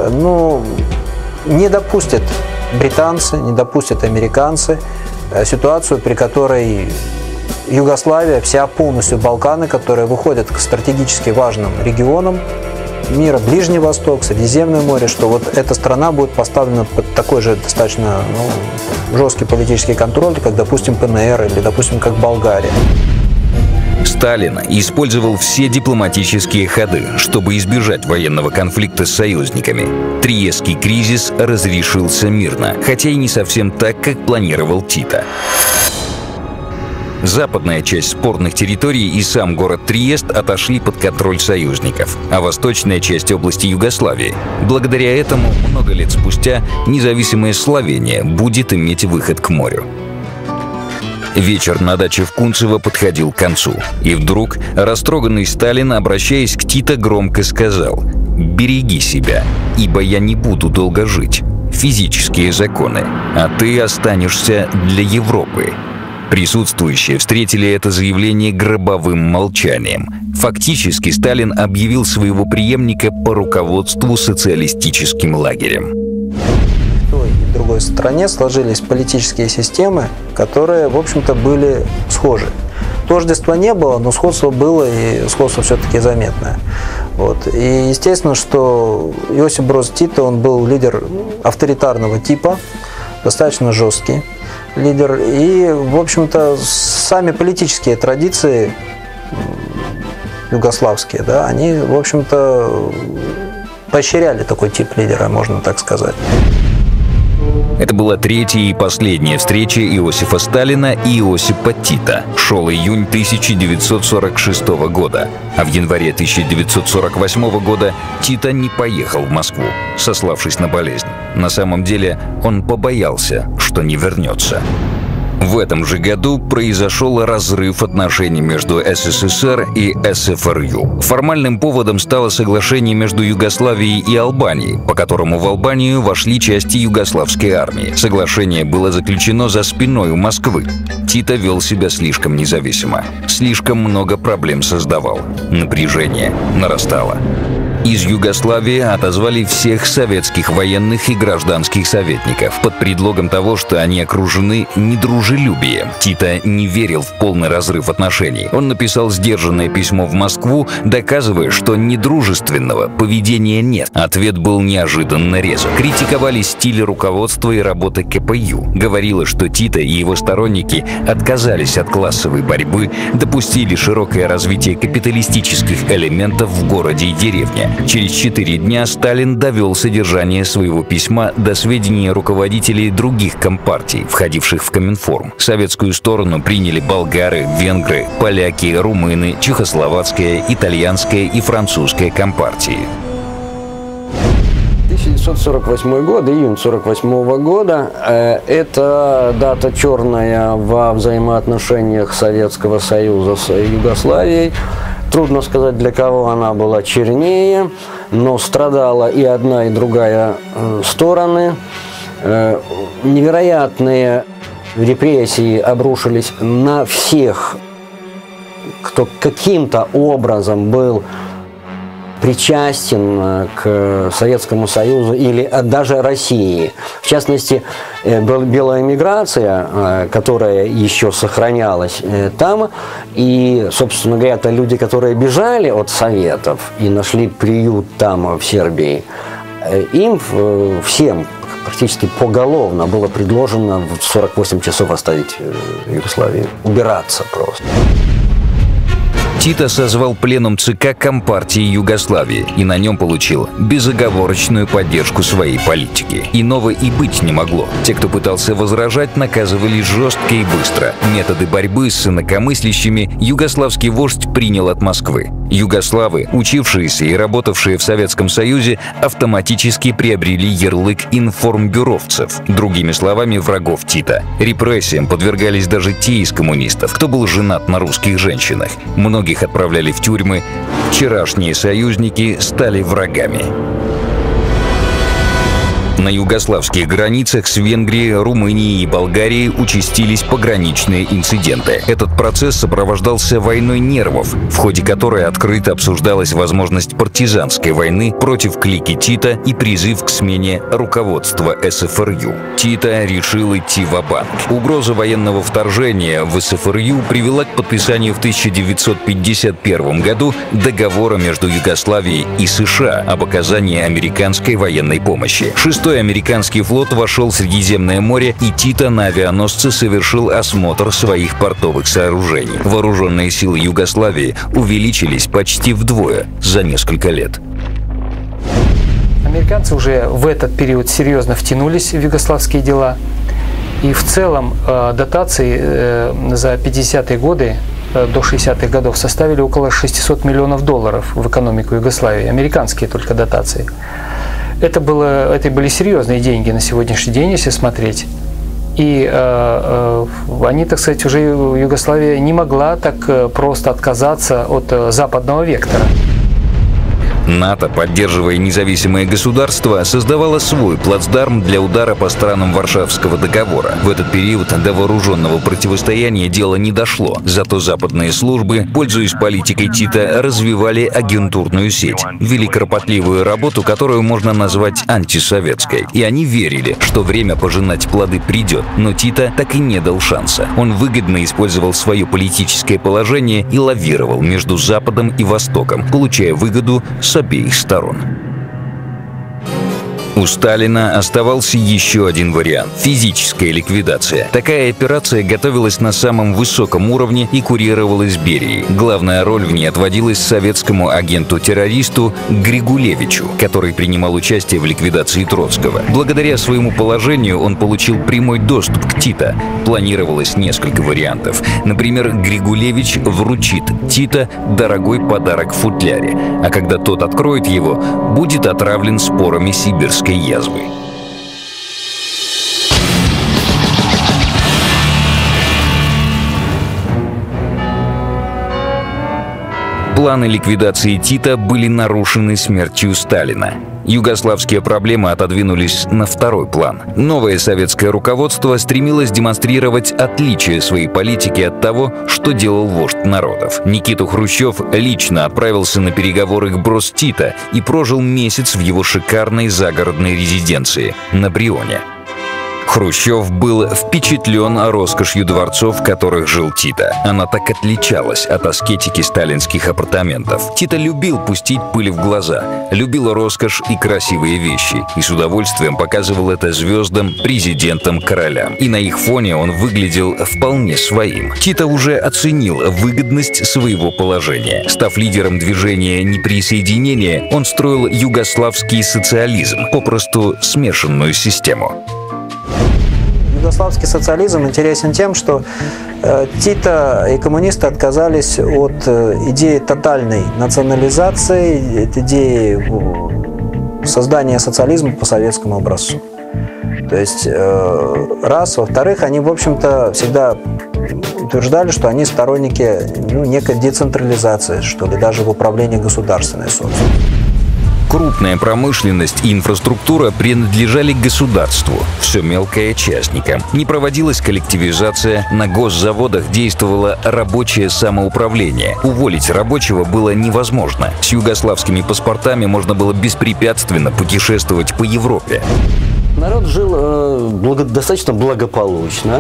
не допустят британцы, не допустят американцы ситуацию, при которой Югославия, вся полностью Балканы, которые выходят к стратегически важным регионам мира, Ближний Восток, Средиземное море, что вот эта страна будет поставлена под такой же достаточно жесткий политический контроль, как, допустим, КНР или, допустим, как Болгария. Сталин использовал все дипломатические ходы, чтобы избежать военного конфликта с союзниками. Триестский кризис разрешился мирно, хотя и не совсем так, как планировал Тито. Западная часть спорных территорий и сам город Триест отошли под контроль союзников, а восточная часть области Югославии. Благодаря этому, много лет спустя, независимая Словения будет иметь выход к морю. Вечер на даче в Кунцево подходил к концу. И вдруг растроганный Сталин, обращаясь к Тито, громко сказал: «Береги себя, ибо я не буду долго жить. Физические законы, а ты останешься для Европы». Присутствующие встретили это заявление гробовым молчанием. Фактически Сталин объявил своего преемника по руководству социалистическим лагерем. В той и другой стране сложились политические системы, которые, в общем-то, были схожи. Тождества не было, но сходство было, и сходство все-таки заметное. И естественно, что Иосип Брос Тито, он был лидер авторитарного типа, достаточно жесткий лидер. И, в общем-то, сами политические традиции югославские, они, в общем-то, поощряли такой тип лидера, можно так сказать. Это была третья и последняя встреча Иосифа Сталина и Иосипа Тита. Шел июнь 1946 года, а в январе 1948 года Тито не поехал в Москву, сославшись на болезнь. На самом деле он побоялся, что не вернется. В этом же году произошел разрыв отношений между СССР и СФРЮ. Формальным поводом стало соглашение между Югославией и Албанией, по которому в Албанию вошли части югославской армии. Соглашение было заключено за спиной у Москвы. Тито вел себя слишком независимо. Слишком много проблем создавал. Напряжение нарастало. Из Югославии отозвали всех советских военных и гражданских советников под предлогом того, что они окружены недружелюбием. Тито не верил в полный разрыв отношений. Он написал сдержанное письмо в Москву, доказывая, что недружественного поведения нет. Ответ был неожиданно резок. Критиковали стиль руководства и работы КПЮ. Говорило, что Тито и его сторонники отказались от классовой борьбы, допустили широкое развитие капиталистических элементов в городе и деревне. Через 4 дня Сталин довел содержание своего письма до сведения руководителей других компартий, входивших в Коминформ. Советскую сторону приняли болгары, венгры, поляки, румыны, чехословацкая, итальянская и французская компартии. 1948 год, июнь 1948 года, это дата черная во взаимоотношениях Советского Союза с Югославией. Трудно сказать, для кого она была чернее, но страдала и одна, и другая стороны. Невероятные репрессии обрушились на всех, кто каким-то образом был причастен к Советскому Союзу или даже России. В частности, белая эмиграция, которая еще сохранялась там, и, собственно говоря, это люди, которые бежали от Советов и нашли приют там, в Сербии, им всем практически поголовно было предложено в 48 часов оставить Югославию, убираться просто. Тито созвал пленум ЦК Компартии Югославии и на нем получил безоговорочную поддержку своей политики. Иного и быть не могло. Те, кто пытался возражать, наказывали жестко и быстро. Методы борьбы с инакомыслящими югославский вождь принял от Москвы. Югославы, учившиеся и работавшие в Советском Союзе, автоматически приобрели ярлык информбюровцев, другими словами, врагов Тита. Репрессиям подвергались даже те из коммунистов, кто был женат на русских женщинах. Многих отправляли в тюрьмы. Вчерашние союзники стали врагами. На югославских границах с Венгрией, Румынией и Болгарией участились пограничные инциденты. Этот процесс сопровождался войной нервов, в ходе которой открыто обсуждалась возможность партизанской войны против клики Тита и призыв к смене руководства СФРЮ. Тита решил идти ва-банк. Угроза военного вторжения в СФРЮ привела к подписанию в 1951 году договора между Югославией и США об оказании американской военной помощи. Шестой американский флот вошел в Средиземное море, и Тито на авианосце совершил осмотр своих портовых сооружений. Вооруженные силы Югославии увеличились почти вдвое за несколько лет. Американцы уже в этот период серьезно втянулись в югославские дела. И в целом дотации за 50-е годы до 60-х годов составили около $600 миллионов в экономику Югославии. Американские только дотации. Это были серьезные деньги на сегодняшний день, если смотреть. И они, так сказать, уже Югославия не могла так просто отказаться от западного вектора. НАТО, поддерживая независимые государства, создавало свой плацдарм для удара по странам Варшавского договора. В этот период до вооруженного противостояния дело не дошло. Зато западные службы, пользуясь политикой Тита, развивали агентурную сеть. Вели кропотливую работу, которую можно назвать антисоветской. И они верили, что время пожинать плоды придет. Но Тита так и не дал шанса. Он выгодно использовал свое политическое положение и лавировал между Западом и Востоком, получая выгоду с обеих сторон. У Сталина оставался еще один вариант – физическая ликвидация. Такая операция готовилась на самом высоком уровне и курировалась Берией. Главная роль в ней отводилась советскому агенту-террористу Григулевичу, который принимал участие в ликвидации Троцкого. Благодаря своему положению он получил прямой доступ к Тито. Планировалось несколько вариантов. Например, Григулевич вручит Тито дорогой подарок в футляре, а когда тот откроет его, будет отравлен спорами сибирской язвы. Планы ликвидации Тита были нарушены смертью Сталина. Югославские проблемы отодвинулись на второй план. Новое советское руководство стремилось демонстрировать отличие своей политики от того, что делал вождь народов. Никита Хрущев лично отправился на переговоры к Брос Тита и прожил месяц в его шикарной загородной резиденции на Брионе. Хрущев был впечатлен роскошью дворцов, в которых жил Тито. Она так отличалась от аскетики сталинских апартаментов. Тито любил пустить пыль в глаза, любил роскошь и красивые вещи, и с удовольствием показывал это звездам, президентам, королям. И на их фоне он выглядел вполне своим. Тито уже оценил выгодность своего положения. Став лидером движения неприсоединения, он строил югославский социализм, попросту смешанную систему. Югославский социализм интересен тем, что Тито и коммунисты отказались от идеи тотальной национализации, от идеи создания социализма по советскому образцу. То есть, раз. Во-вторых, они, в общем-то, всегда утверждали, что они сторонники некой децентрализации, что ли, даже в управлении государственной собственностью. Крупная промышленность и инфраструктура принадлежали государству, все мелкое частникам. Не проводилась коллективизация, на госзаводах действовало рабочее самоуправление. Уволить рабочего было невозможно. С югославскими паспортами можно было беспрепятственно путешествовать по Европе. Народ жил достаточно благополучно,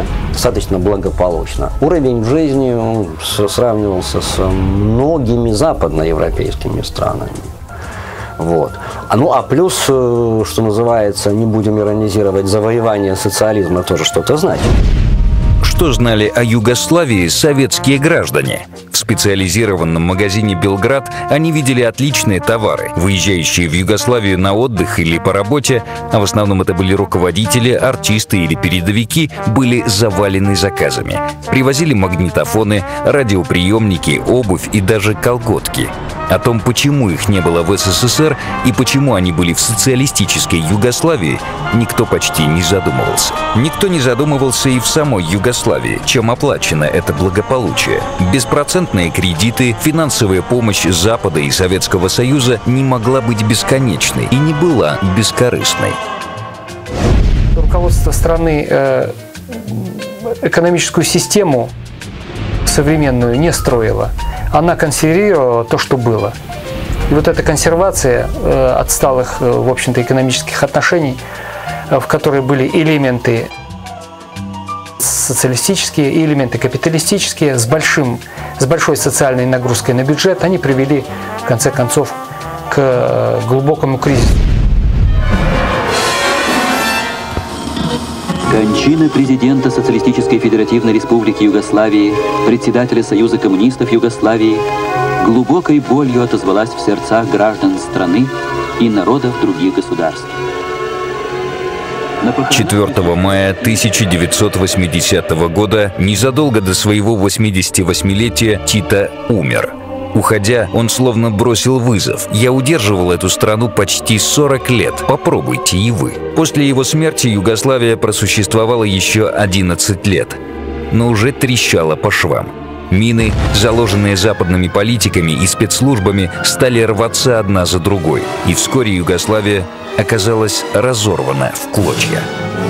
Уровень в жизни сравнивался с многими западноевропейскими странами. Вот. А плюс, что называется, не будем иронизировать, завоевание социализма тоже что-то значит. Что знали о Югославии советские граждане? В специализированном магазине «Белград» они видели отличные товары. Выезжающие в Югославию на отдых или по работе, а в основном это были руководители, артисты или передовики, были завалены заказами. Привозили магнитофоны, радиоприемники, обувь и даже колготки. О том, почему их не было в СССР и почему они были в социалистической Югославии, никто почти не задумывался. Никто не задумывался и в самой Югославии, чем оплачено это благополучие. Беспроцентные кредиты, финансовая помощь Запада и Советского Союза не могла быть бесконечной и не была бескорыстной. Руководство страны экономическую систему современную не строило. Она консервировала то, что было. И вот эта консервация отсталых, в общем-то, экономических отношений, в которой были элементы социалистические и элементы капиталистические, с большой социальной нагрузкой на бюджет, они привели, в конце концов, к глубокому кризису. Кончина президента Социалистической Федеративной Республики Югославии, председателя Союза коммунистов Югославии, глубокой болью отозвалась в сердцах граждан страны и народов других государств. 4 мая 1980 года, незадолго до своего 88-летия, Тито умер. Уходя, он словно бросил вызов. «Я удерживал эту страну почти 40 лет. Попробуйте и вы». После его смерти Югославия просуществовала еще 11 лет, но уже трещала по швам. Мины, заложенные западными политиками и спецслужбами, стали рваться одна за другой, и вскоре Югославия оказалась разорвана в клочья.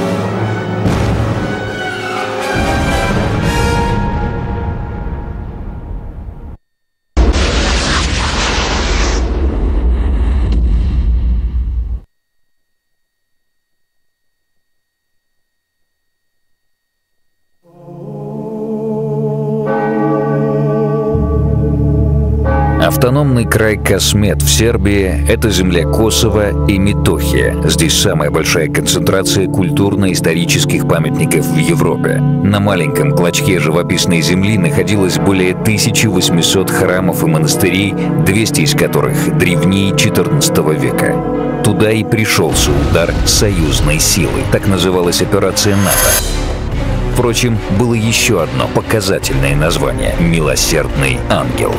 Автономный край Космет в Сербии – это земля Косово и Метохия. Здесь самая большая концентрация культурно-исторических памятников в Европе. На маленьком клочке живописной земли находилось более 1800 храмов и монастырей, 200 из которых древнее XIV века. Туда и пришелся удар союзной силы. Так называлась операция НАТО. Впрочем, было еще одно показательное название – «Милосердный ангел».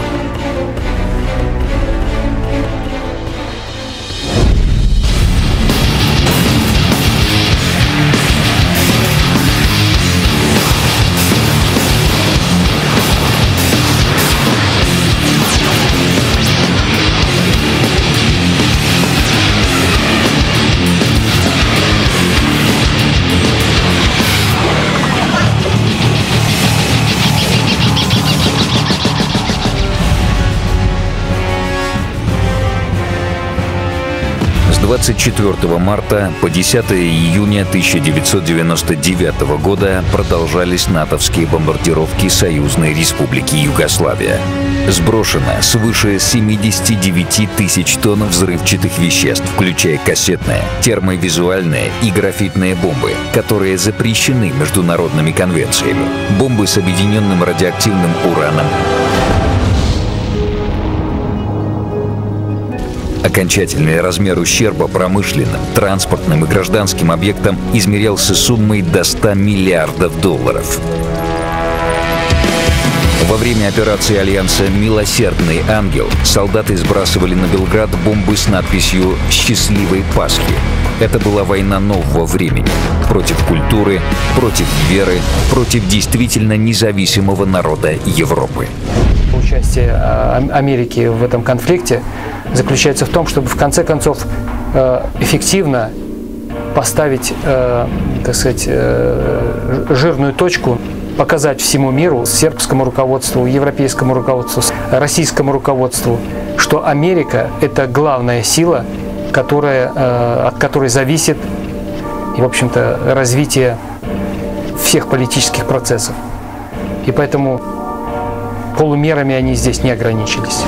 24 марта по 10 июня 1999 года продолжались натовские бомбардировки Союзной Республики Югославия. Сброшено свыше 79 тысяч тонн взрывчатых веществ, включая кассетные, термовизуальные и графитные бомбы, которые запрещены международными конвенциями, бомбы с объединенным радиоактивным ураном. Окончательный размер ущерба промышленным, транспортным и гражданским объектам измерялся суммой до 100 миллиардов долларов. Во время операции Альянса «Милосердный ангел» солдаты сбрасывали на Белград бомбы с надписью «Счастливой Пасхи». Это была война нового времени. Против культуры, против веры, против действительно независимого народа Европы. Участие Америки в этом конфликте заключается в том, чтобы в конце концов эффективно поставить, так сказать, жирную точку, показать всему миру, сербскому руководству, европейскому руководству, российскому руководству, что Америка – это главная сила, от которой зависит, и, в общем-то, развитие всех политических процессов. И поэтому полумерами они здесь не ограничились.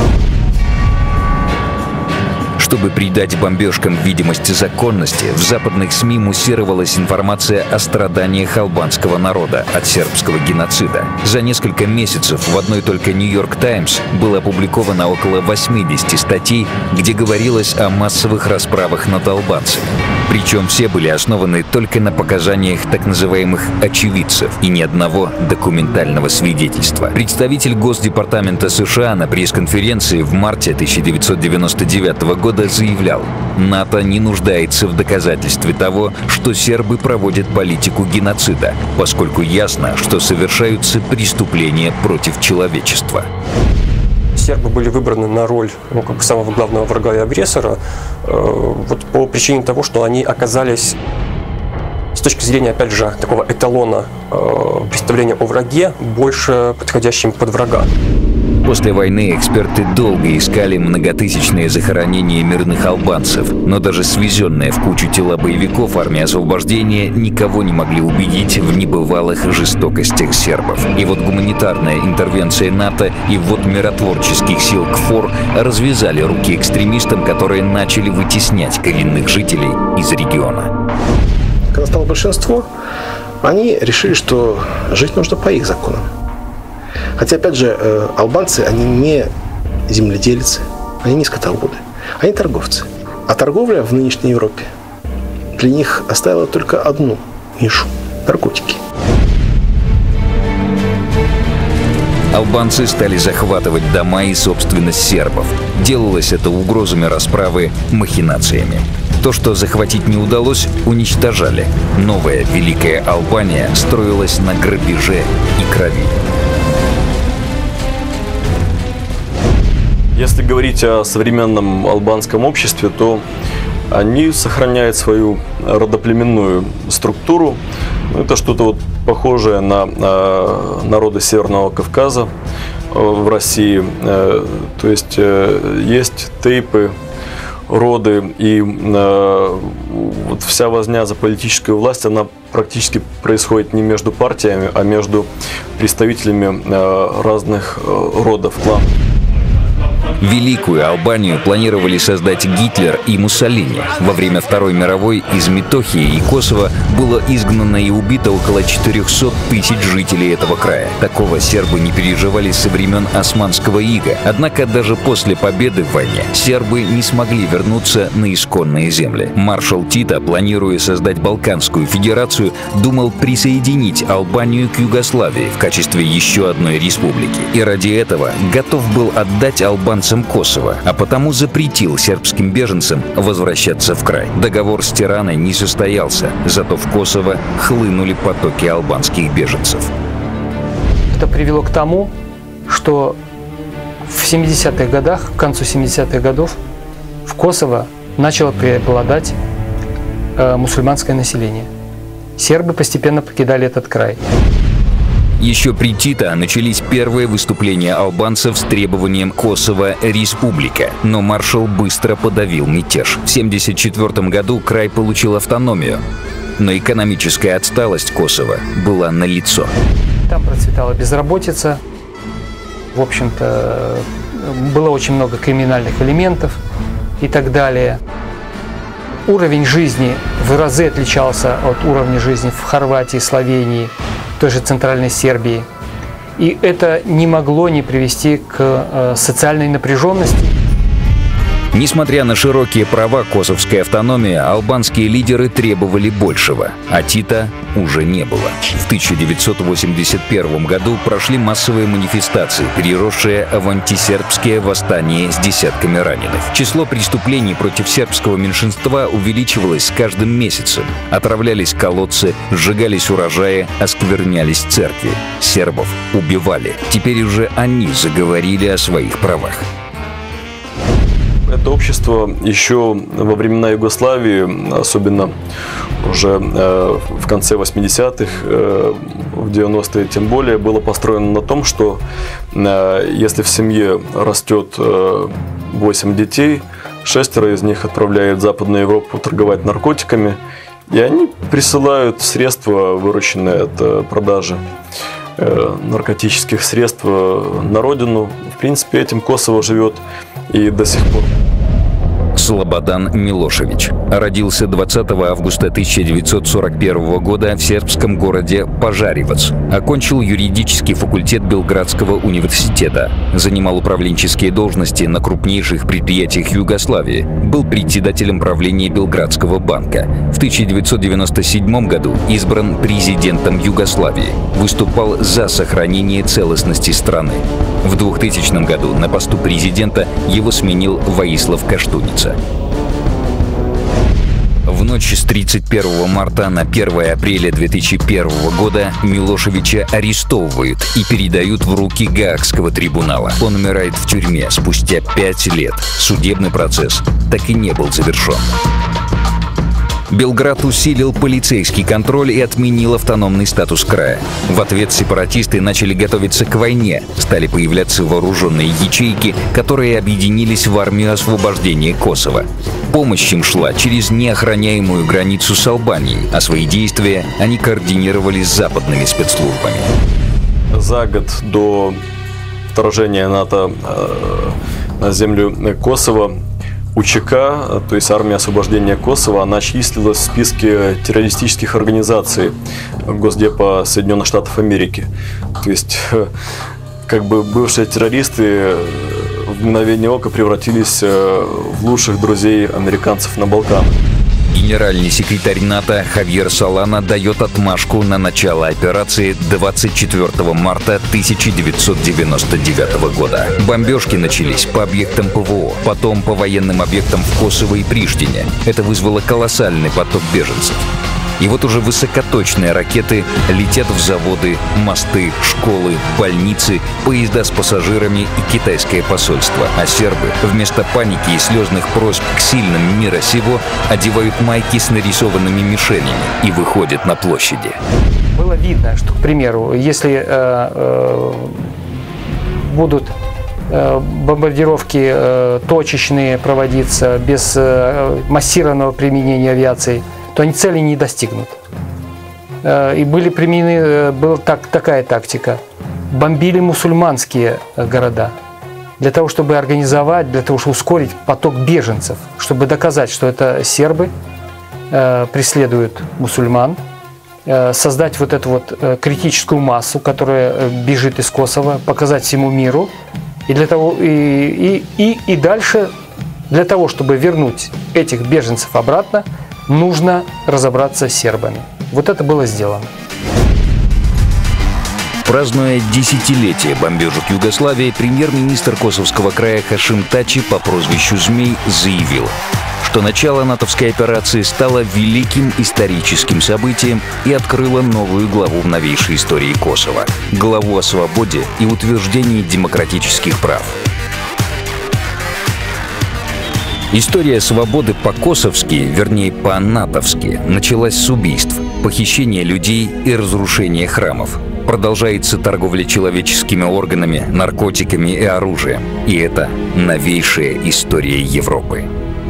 Чтобы придать бомбежкам видимость законности, в западных СМИ муссировалась информация о страданиях албанского народа от сербского геноцида. За несколько месяцев в одной только «Нью-Йорк Таймс» было опубликовано около 80 статей, где говорилось о массовых расправах над албанцами. Причем все были основаны только на показаниях так называемых очевидцев и ни одного документального свидетельства. Представитель Госдепартамента США на пресс-конференции в марте 1999 года заявлял: НАТО не нуждается в доказательстве того, что сербы проводят политику геноцида, поскольку ясно, что совершаются преступления против человечества. Сербы были выбраны на роль самого главного врага и агрессора по причине того, что они оказались, с точки зрения, опять же, такого эталона представления о враге, больше подходящим под врага. После войны эксперты долго искали многотысячные захоронения мирных албанцев, но даже свезенные в кучу тела боевиков армии освобождения никого не могли убедить в небывалых жестокостях сербов. И вот гуманитарная интервенция НАТО и ввод миротворческих сил КФОР развязали руки экстремистам, которые начали вытеснять коренных жителей из региона. Когда стало большинство, они решили, что жить нужно по их законам. Хотя, опять же, албанцы, они не земледельцы, они не скотоводы, они торговцы. А торговля в нынешней Европе для них оставила только одну нишу – наркотики. Албанцы стали захватывать дома и собственность сербов. Делалось это угрозами расправы, махинациями. То, что захватить не удалось, уничтожали. Новая Великая Албания строилась на грабеже и крови. Если говорить о современном албанском обществе, то они сохраняют свою родоплеменную структуру. Это что-то похожее на народы Северного Кавказа в России. То есть есть тейпы, роды, и вся возня за политическую власть, она практически происходит не между партиями, а между представителями разных родов, кланов. Великую Албанию планировали создать Гитлер и Муссолини. Во время Второй мировой из Метохии и Косово было изгнано и убито около 400 тысяч жителей этого края. Такого сербы не переживали со времен Османского ига. Однако даже после победы в войне сербы не смогли вернуться на исконные земли. Маршал Тито, планируя создать Балканскую федерацию, думал присоединить Албанию к Югославии в качестве еще одной республики. И ради этого готов был отдать албанцам Косово, а потому запретил сербским беженцам возвращаться в край. Договор с Тираной не состоялся, зато в Косово хлынули потоки албанских беженцев. Это привело к тому, что в 70-х годах, к концу 70-х годов, в Косово начало преобладать мусульманское население. Сербы постепенно покидали этот край. Еще при Тито начались первые выступления албанцев с требованием Косово республика, но маршал быстро подавил мятеж. В 1974 году край получил автономию, но экономическая отсталость Косово была налицо. Там процветала безработица, в общем-то, было очень много криминальных элементов и так далее. Уровень жизни в разы отличался от уровня жизни в Хорватии, Словении, той же Центральной Сербии. И это не могло не привести к социальной напряженности. Несмотря на широкие права косовской автономии, албанские лидеры требовали большего, а Тита уже не было. В 1981 году прошли массовые манифестации, переросшие в антисербские восстания с десятками раненых. Число преступлений против сербского меньшинства увеличивалось с каждым месяцем. Отравлялись колодцы, сжигались урожаи, осквернялись церкви. Сербов убивали. Теперь уже они заговорили о своих правах. Это общество еще во времена Югославии, особенно уже в конце 80-х, в 90-е тем более, было построено на том, что если в семье растет 8 детей, 6 из них отправляют в Западную Европу торговать наркотиками, и они присылают средства, вырученные от продажи наркотических средств, на родину. В принципе, этим Косово живет и до сих пор. Слободан Милошевич родился 20 августа 1941 года в сербском городе Пожаревац. Окончил юридический факультет Белградского университета. Занимал управленческие должности на крупнейших предприятиях Югославии. Был председателем правления Белградского банка. В 1997 году избран президентом Югославии. Выступал за сохранение целостности страны. В 2000 году на посту президента его сменил Воислав Каштуница. В ночь с 31 марта на 1 апреля 2001 года Милошевича арестовывают и передают в руки Гаагского трибунала. Он умирает в тюрьме спустя 5 лет. Судебный процесс так и не был завершен. Белград усилил полицейский контроль и отменил автономный статус края. В ответ сепаратисты начали готовиться к войне. Стали появляться вооруженные ячейки, которые объединились в армию освобождения Косово. Помощь им шла через неохраняемую границу с Албанией, а свои действия они координировали с западными спецслужбами. За год до вторжения НАТО на землю Косово УЧК, то есть Армия освобождения Косово, она числилась в списке террористических организаций Госдепа Соединенных Штатов Америки. То есть, как бы бывшие террористы в мгновение ока превратились в лучших друзей американцев на Балканах. Генеральный секретарь НАТО Хавьер Солана дает отмашку на начало операции 24 марта 1999 года. Бомбежки начались по объектам ПВО, потом по военным объектам в Косово и Приштине. Это вызвало колоссальный поток беженцев. И вот уже высокоточные ракеты летят в заводы, мосты, школы, больницы, поезда с пассажирами и китайское посольство. А сербы вместо паники и слезных просьб к сильным мира сего одевают майки с нарисованными мишенями и выходят на площади. Было видно, что, к примеру, если будут бомбардировки точечные проводиться без массированного применения авиации, то они цели не достигнут. И была такая тактика. Бомбили мусульманские города для того, чтобы организовать, для того, чтобы ускорить поток беженцев, чтобы доказать, что это сербы преследуют мусульман, создать вот эту вот критическую массу, которая бежит из Косово, показать всему миру. И дальше, для того, чтобы вернуть этих беженцев обратно, нужно разобраться с сербами. Вот это было сделано. Празднуя десятилетие бомбежек Югославии, премьер-министр Косовского края Хашим Тачи по прозвищу «Змей» заявил, что начало натовской операции стало великим историческим событием и открыло новую главу в новейшей истории Косово – главу о свободе и утверждении демократических прав. История свободы по-косовски, вернее по-натовски, началась с убийств, похищения людей и разрушения храмов. Продолжается торговля человеческими органами, наркотиками и оружием. И это новейшая история Европы.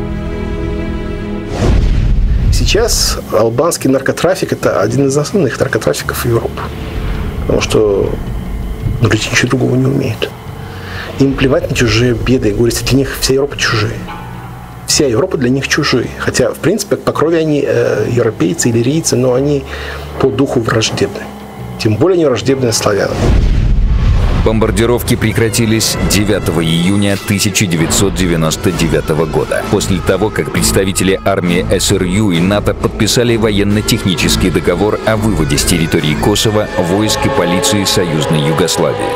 Сейчас албанский наркотрафик – это один из основных наркотрафиков Европы. Потому что люди ничего другого не умеют. Им плевать на чужие беды и горести. Для них вся Европа чужие. Вся Европа для них чужие. Хотя, в принципе, по крови они европейцы или рийцы, но они по духу враждебны. Тем более они враждебны славянам. Бомбардировки прекратились 9 июня 1999 года, после того, как представители армии СРЮ и НАТО подписали военно-технический договор о выводе с территории Косово войск и полиции союзной Югославии.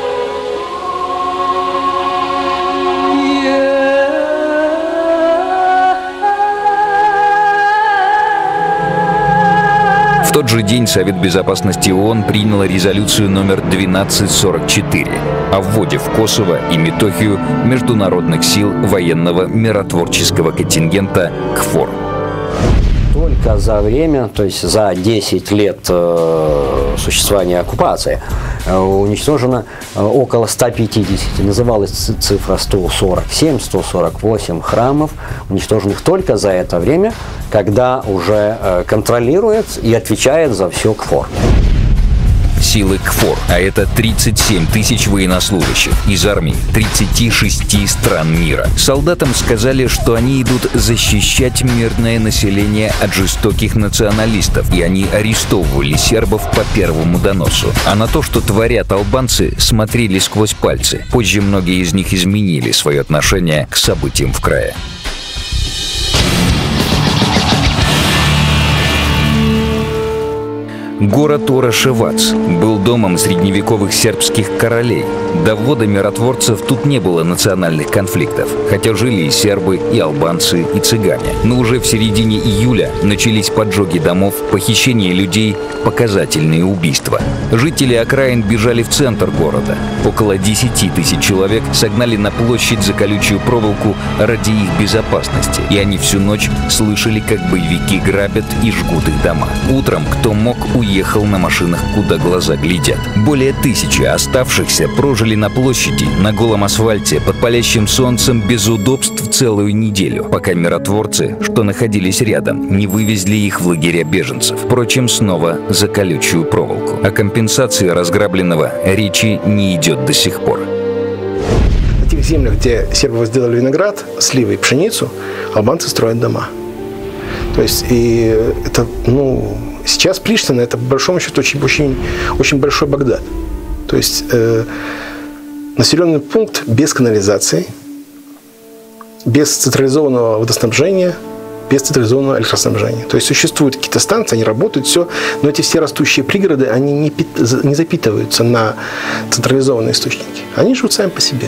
В тот же день Совет Безопасности ООН принял резолюцию номер 1244 о вводе в Косово и Метохию международных сил военного миротворческого контингента КФОР. Только за время, то есть за 10 лет существования оккупации, уничтожено около 150, называлась цифра 147-148 храмов, уничтоженных только за это время, когда уже контролирует и отвечает за все КФОР. Силы КФОР, а это 37 тысяч военнослужащих из армий 36 стран мира. Солдатам сказали, что они идут защищать мирное население от жестоких националистов, и они арестовывали сербов по первому доносу. А на то, что творят албанцы, смотрели сквозь пальцы. Позже многие из них изменили свое отношение к событиям в крае. Город Орашевац был домом средневековых сербских королей. До ввода миротворцев тут не было национальных конфликтов, хотя жили и сербы, и албанцы, и цыгане. Но уже в середине июля начались поджоги домов, похищение людей, показательные убийства. Жители окраин бежали в центр города. Около 10 тысяч человек согнали на площадь за колючую проволоку ради их безопасности. И они всю ночь слышали, как боевики грабят и жгут их дома. Утром кто мог, уехал на машинах, куда глаза глядят. Более 1000 оставшихся прожили на площади, на голом асфальте, под палящим солнцем, без удобств целую неделю, пока миротворцы, что находились рядом, не вывезли их в лагеря беженцев. Впрочем, снова за колючую проволоку. О компенсации разграбленного речи не идет до сих пор. На тех землях, где сербы возделали виноград, сливы и пшеницу, албанцы строят дома. То есть, и это, сейчас Приштина – это, по большому счету, очень большой Багдад. То есть, населенный пункт без канализации, без централизованного водоснабжения, без централизованного электроснабжения. То есть, существуют какие-то станции, они работают, все, но эти все растущие пригороды, они не запитываются на централизованные источники. Они живут сами по себе.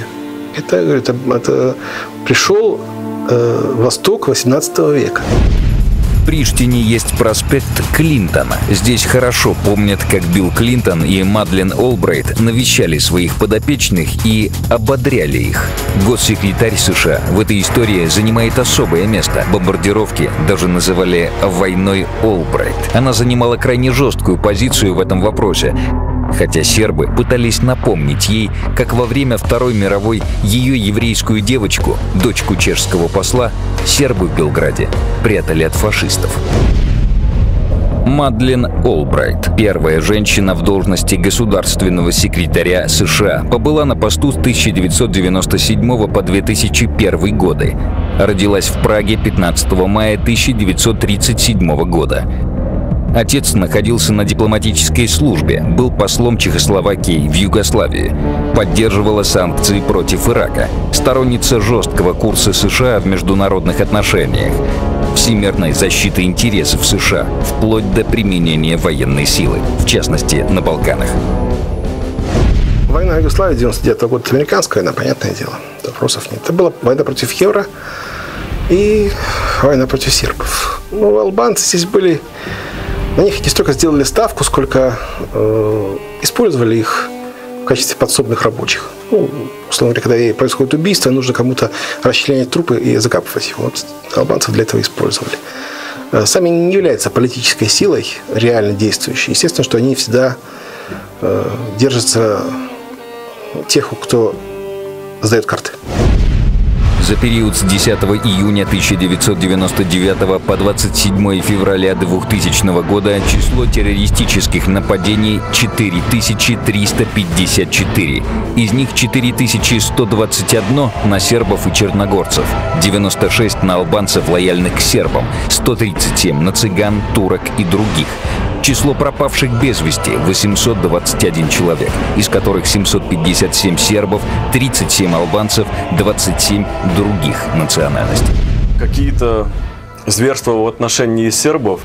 Это пришел Восток XVIII века. В Приштине есть проспект Клинтона. Здесь хорошо помнят, как Билл Клинтон и Мадлен Олбрайт навещали своих подопечных и ободряли их. Госсекретарь США в этой истории занимает особое место. Бомбардировки даже называли «войной Олбрайт». Она занимала крайне жесткую позицию в этом вопросе, хотя сербы пытались напомнить ей, как во время Второй мировой ее еврейскую девочку, дочку чешского посла, сербы в Белграде прятали от фашистов. Мадлен Олбрайт, первая женщина в должности государственного секретаря США, побыла на посту с 1997 по 2001 годы. Родилась в Праге 15 мая 1937 года. Отец находился на дипломатической службе, был послом Чехословакии в Югославии, поддерживала санкции против Ирака, сторонница жесткого курса США в международных отношениях, всемирной защиты интересов США, вплоть до применения военной силы, в частности, на Балканах. Война в Югославии 99 года, это американская война, понятное дело, вопросов нет. Это была война против евро и война против сербов. Албанцы здесь были... На них не столько сделали ставку, сколько использовали их в качестве подсобных рабочих. Условно говоря, когда происходит убийство, нужно кому-то расчленять трупы и закапывать его. Вот албанцев для этого использовали. Сами не являются политической силой, реально действующей. Естественно, что они всегда держится тех, кто сдает карты. За период с 10 июня 1999 по 27 февраля 2000 года число террористических нападений 4354. Из них 4121 на сербов и черногорцев, 96 на албанцев, лояльных к сербам, 137 на цыган, турок и других. Число пропавших без вести – 821 человек, из которых 757 сербов, 37 албанцев, 27 других национальностей. Какие-то зверства в отношении сербов,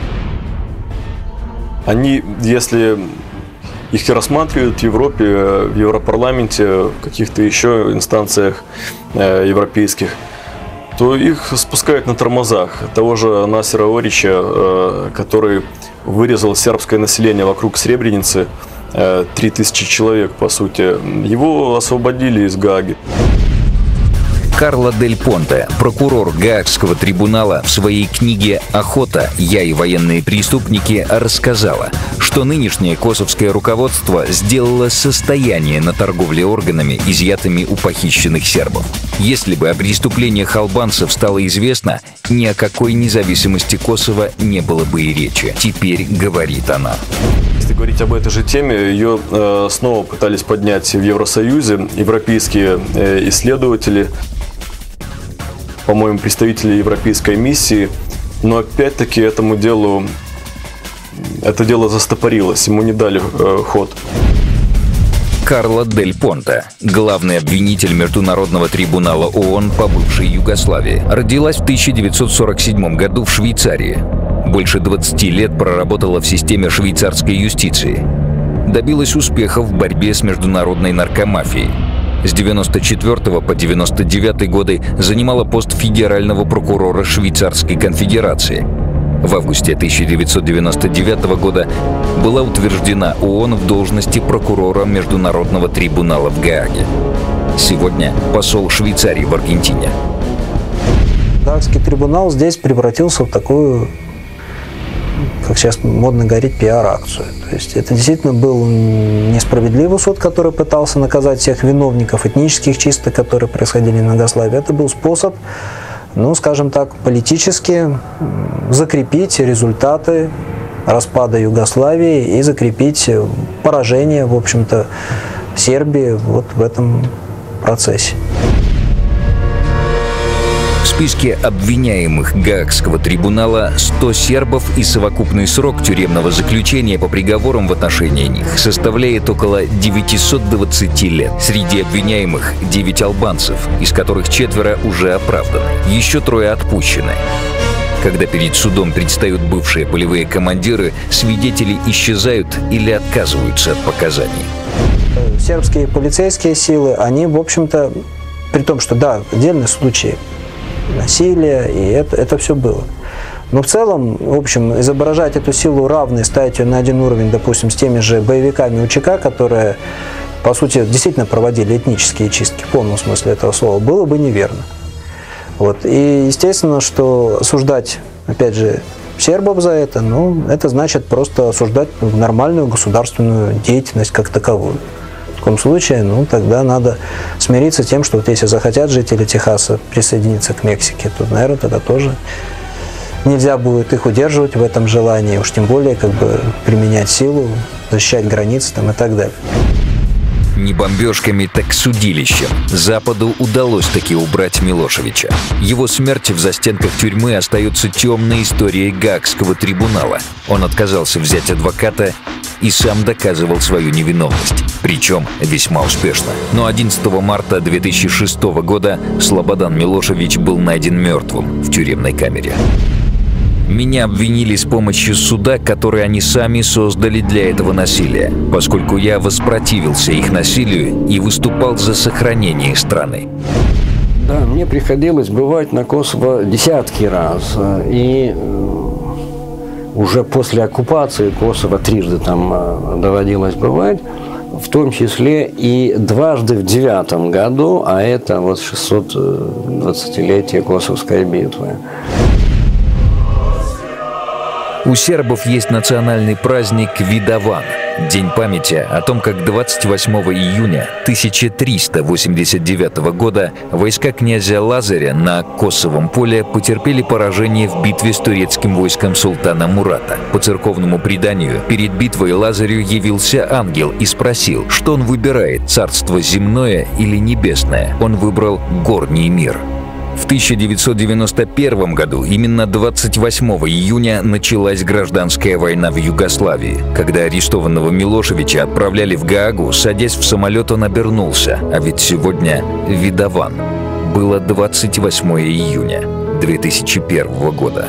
они, если их рассматривают в Европе, в Европарламенте, в каких-то еще инстанциях европейских, то их спускают на тормозах. Того же Насера Орича, который вырезал сербское население вокруг Сребреницы, 3000 человек, по сути. Его освободили из Гааги. Карла Дель Понте, прокурор Гаагского трибунала, в своей книге «Охота. Я и военные преступники» рассказала, что нынешнее косовское руководство сделало состояние на торговле органами, изъятыми у похищенных сербов. Если бы о преступлениях албанцев стало известно, ни о какой независимости Косово не было бы и речи. Теперь говорит она. Если говорить об этой же теме, ее снова пытались поднять в Евросоюзе европейские исследователи, по-моему, представители европейской миссии, но опять-таки это дело застопорилось, ему не дали ход. Карла Дель Понте, главный обвинитель Международного трибунала ООН по бывшей Югославии, родилась в 1947 году в Швейцарии. Больше 20 лет проработала в системе швейцарской юстиции. Добилась успеха в борьбе с международной наркомафией. С 1994 по 1999 годы занимала пост федерального прокурора Швейцарской конфедерации. В августе 1999 года была утверждена ООН в должности прокурора Международного трибунала в Гааге. Сегодня посол Швейцарии в Аргентине. Гаагский трибунал здесь превратился в такую, как сейчас модно говорить, пиар-акцию. То есть это действительно был несправедливый суд, который пытался наказать всех виновников этнических чисток, которые происходили в Югославии. Это был способ, скажем так, политически закрепить результаты распада Югославии и закрепить поражение, в общем-то, Сербии вот в этом процессе. В списке обвиняемых Гаагского трибунала 100 сербов, и совокупный срок тюремного заключения по приговорам в отношении них составляет около 920 лет. Среди обвиняемых 9 албанцев, из которых 4 уже оправданы. Еще 3 отпущены. Когда перед судом предстают бывшие полевые командиры, свидетели исчезают или отказываются от показаний. Сербские полицейские силы, они, в общем-то, при том, что, да, отдельные случаи насилия, и это все было. Но в целом, в общем, изображать эту силу равной, ставить ее на один уровень, допустим, с теми же боевиками УЧК, которые, по сути, действительно проводили этнические чистки в полном смысле этого слова, было бы неверно. Вот. И естественно, что осуждать, опять же, сербов за это, это значит просто осуждать нормальную государственную деятельность как таковую. В таком случае, тогда надо смириться с тем, что вот если захотят жители Техаса присоединиться к Мексике, то, наверное, тогда тоже нельзя будет их удерживать в этом желании, уж тем более применять силу, защищать границы и так далее. Не бомбежками, так судилищем. Западу удалось таки убрать Милошевича. Его смерть в застенках тюрьмы остается темной историей Гаагского трибунала. Он отказался взять адвоката и сам доказывал свою невиновность. Причем весьма успешно. Но 11 марта 2006 года Слободан Милошевич был найден мертвым в тюремной камере. Меня обвинили с помощью суда, который они сами создали для этого насилия, поскольку я воспротивился их насилию и выступал за сохранение страны. Да, мне приходилось бывать на Косово десятки раз. И уже после оккупации Косово трижды там доводилось бывать, в том числе и дважды в 2009 году, а это 620-летие Косовской битвы. У сербов есть национальный праздник Видован. День памяти о том, как 28 июня 1389 года войска князя Лазаря на Косовом поле потерпели поражение в битве с турецким войском султана Мурата. По церковному преданию, перед битвой Лазарю явился ангел и спросил, что он выбирает – царство земное или небесное. Он выбрал горний мир. В 1991 году, именно 28 июня, началась гражданская война в Югославии. Когда арестованного Милошевича отправляли в Гаагу, садясь в самолет, он обернулся. А ведь сегодня Видован. Было 28 июня 2001 года.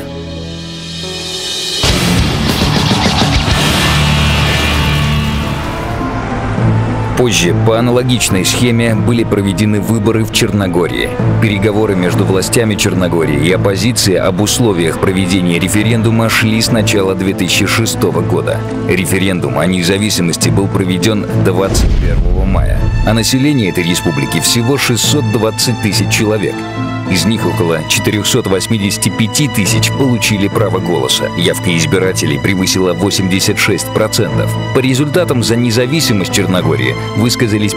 Позже по аналогичной схеме были проведены выборы в Черногории. Переговоры между властями Черногории и оппозицией об условиях проведения референдума шли с начала 2006 года. Референдум о независимости был проведен 21 мая, а население этой республики всего 620 тысяч человек. Из них около 485 тысяч получили право голоса. Явка избирателей превысила 86%. По результатам за независимость Черногории высказались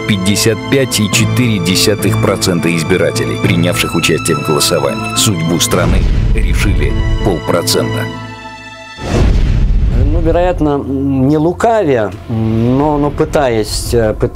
55,4% избирателей, принявших участие в голосовании. Судьбу страны решили 0,5%. Ну, вероятно, не лукавя, но пытаясь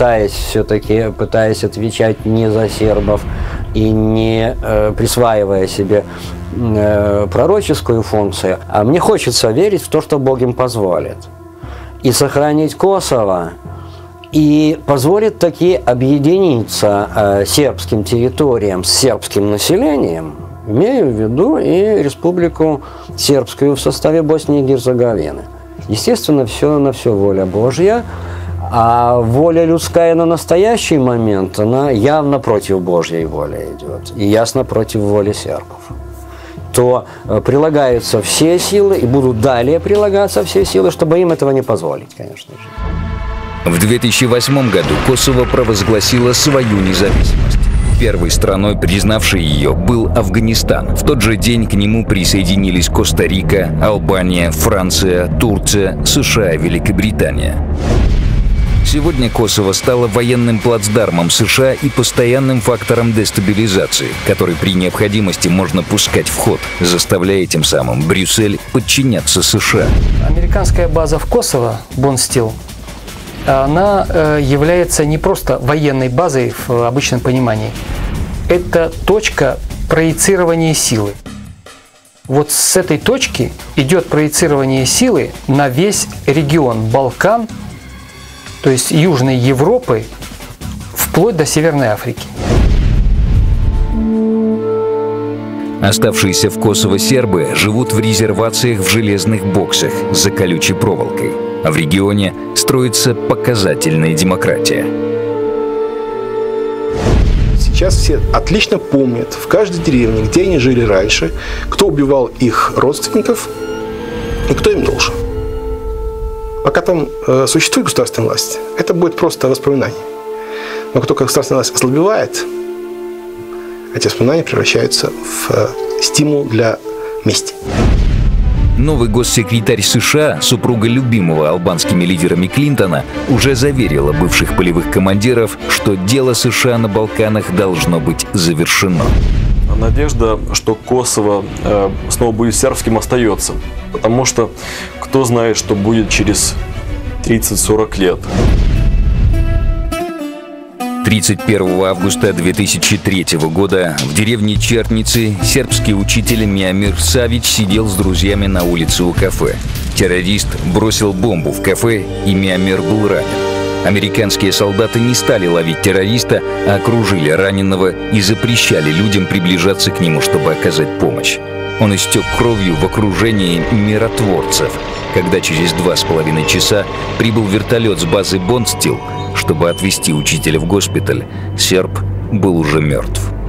отвечать не за сербов и не присваивая себе пророческую функцию, а мне хочется верить в то, что Бог им позволит. И сохранить Косово, и позволит таки объединиться сербским территориям с сербским населением, имею в виду и Республику Сербскую в составе Боснии и Герцеговины. Естественно, все на все воля Божья, а воля людская на настоящий момент, она явно против Божьей воли идет, и ясно против воли сербов. То прилагаются все силы, и будут далее прилагаться все силы, чтобы им этого не позволить, конечно же. В 2008 году Косово провозгласило свою независимость. Первой страной, признавшей ее, был Афганистан. В тот же день к нему присоединились Коста-Рика, Албания, Франция, Турция, США и Великобритания. Сегодня Косово стало военным плацдармом США и постоянным фактором дестабилизации, который при необходимости можно пускать в ход, заставляя тем самым Брюссель подчиняться США. Американская база в Косово, Бонстил, она является не просто военной базой в обычном понимании. Это точка проецирования силы. Вот с этой точки идет проецирование силы на весь регион Балкан, то есть Южной Европы, вплоть до Северной Африки. Оставшиеся в Косово сербы живут в резервациях в железных боксах за колючей проволокой. А в регионе строится показательная демократия. Сейчас все отлично помнят в каждой деревне, где они жили раньше, кто убивал их родственников и кто им должен. Пока там существует государственная власть, это будет просто воспоминание. Но как только государственная власть ослабевает, эти воспоминания превращаются в стимул для мести. Новый госсекретарь США, супруга любимого албанскими лидерами Клинтона, уже заверила бывших полевых командиров, что дело США на Балканах должно быть завершено. Надежда, что Косово снова будет сербским, остается. Потому что кто знает, что будет через 30-40 лет. 31 августа 2003 года в деревне Черницы сербский учитель Миомир Савич сидел с друзьями на улице у кафе. Террорист бросил бомбу в кафе, и Миомир был ранен. Американские солдаты не стали ловить террориста, а окружили раненого и запрещали людям приближаться к нему, чтобы оказать помощь. Он истек кровью в окружении миротворцев. Когда через 2,5 часа прибыл вертолет с базы Бонстил, чтобы отвезти учителя в госпиталь, серб был уже мертв.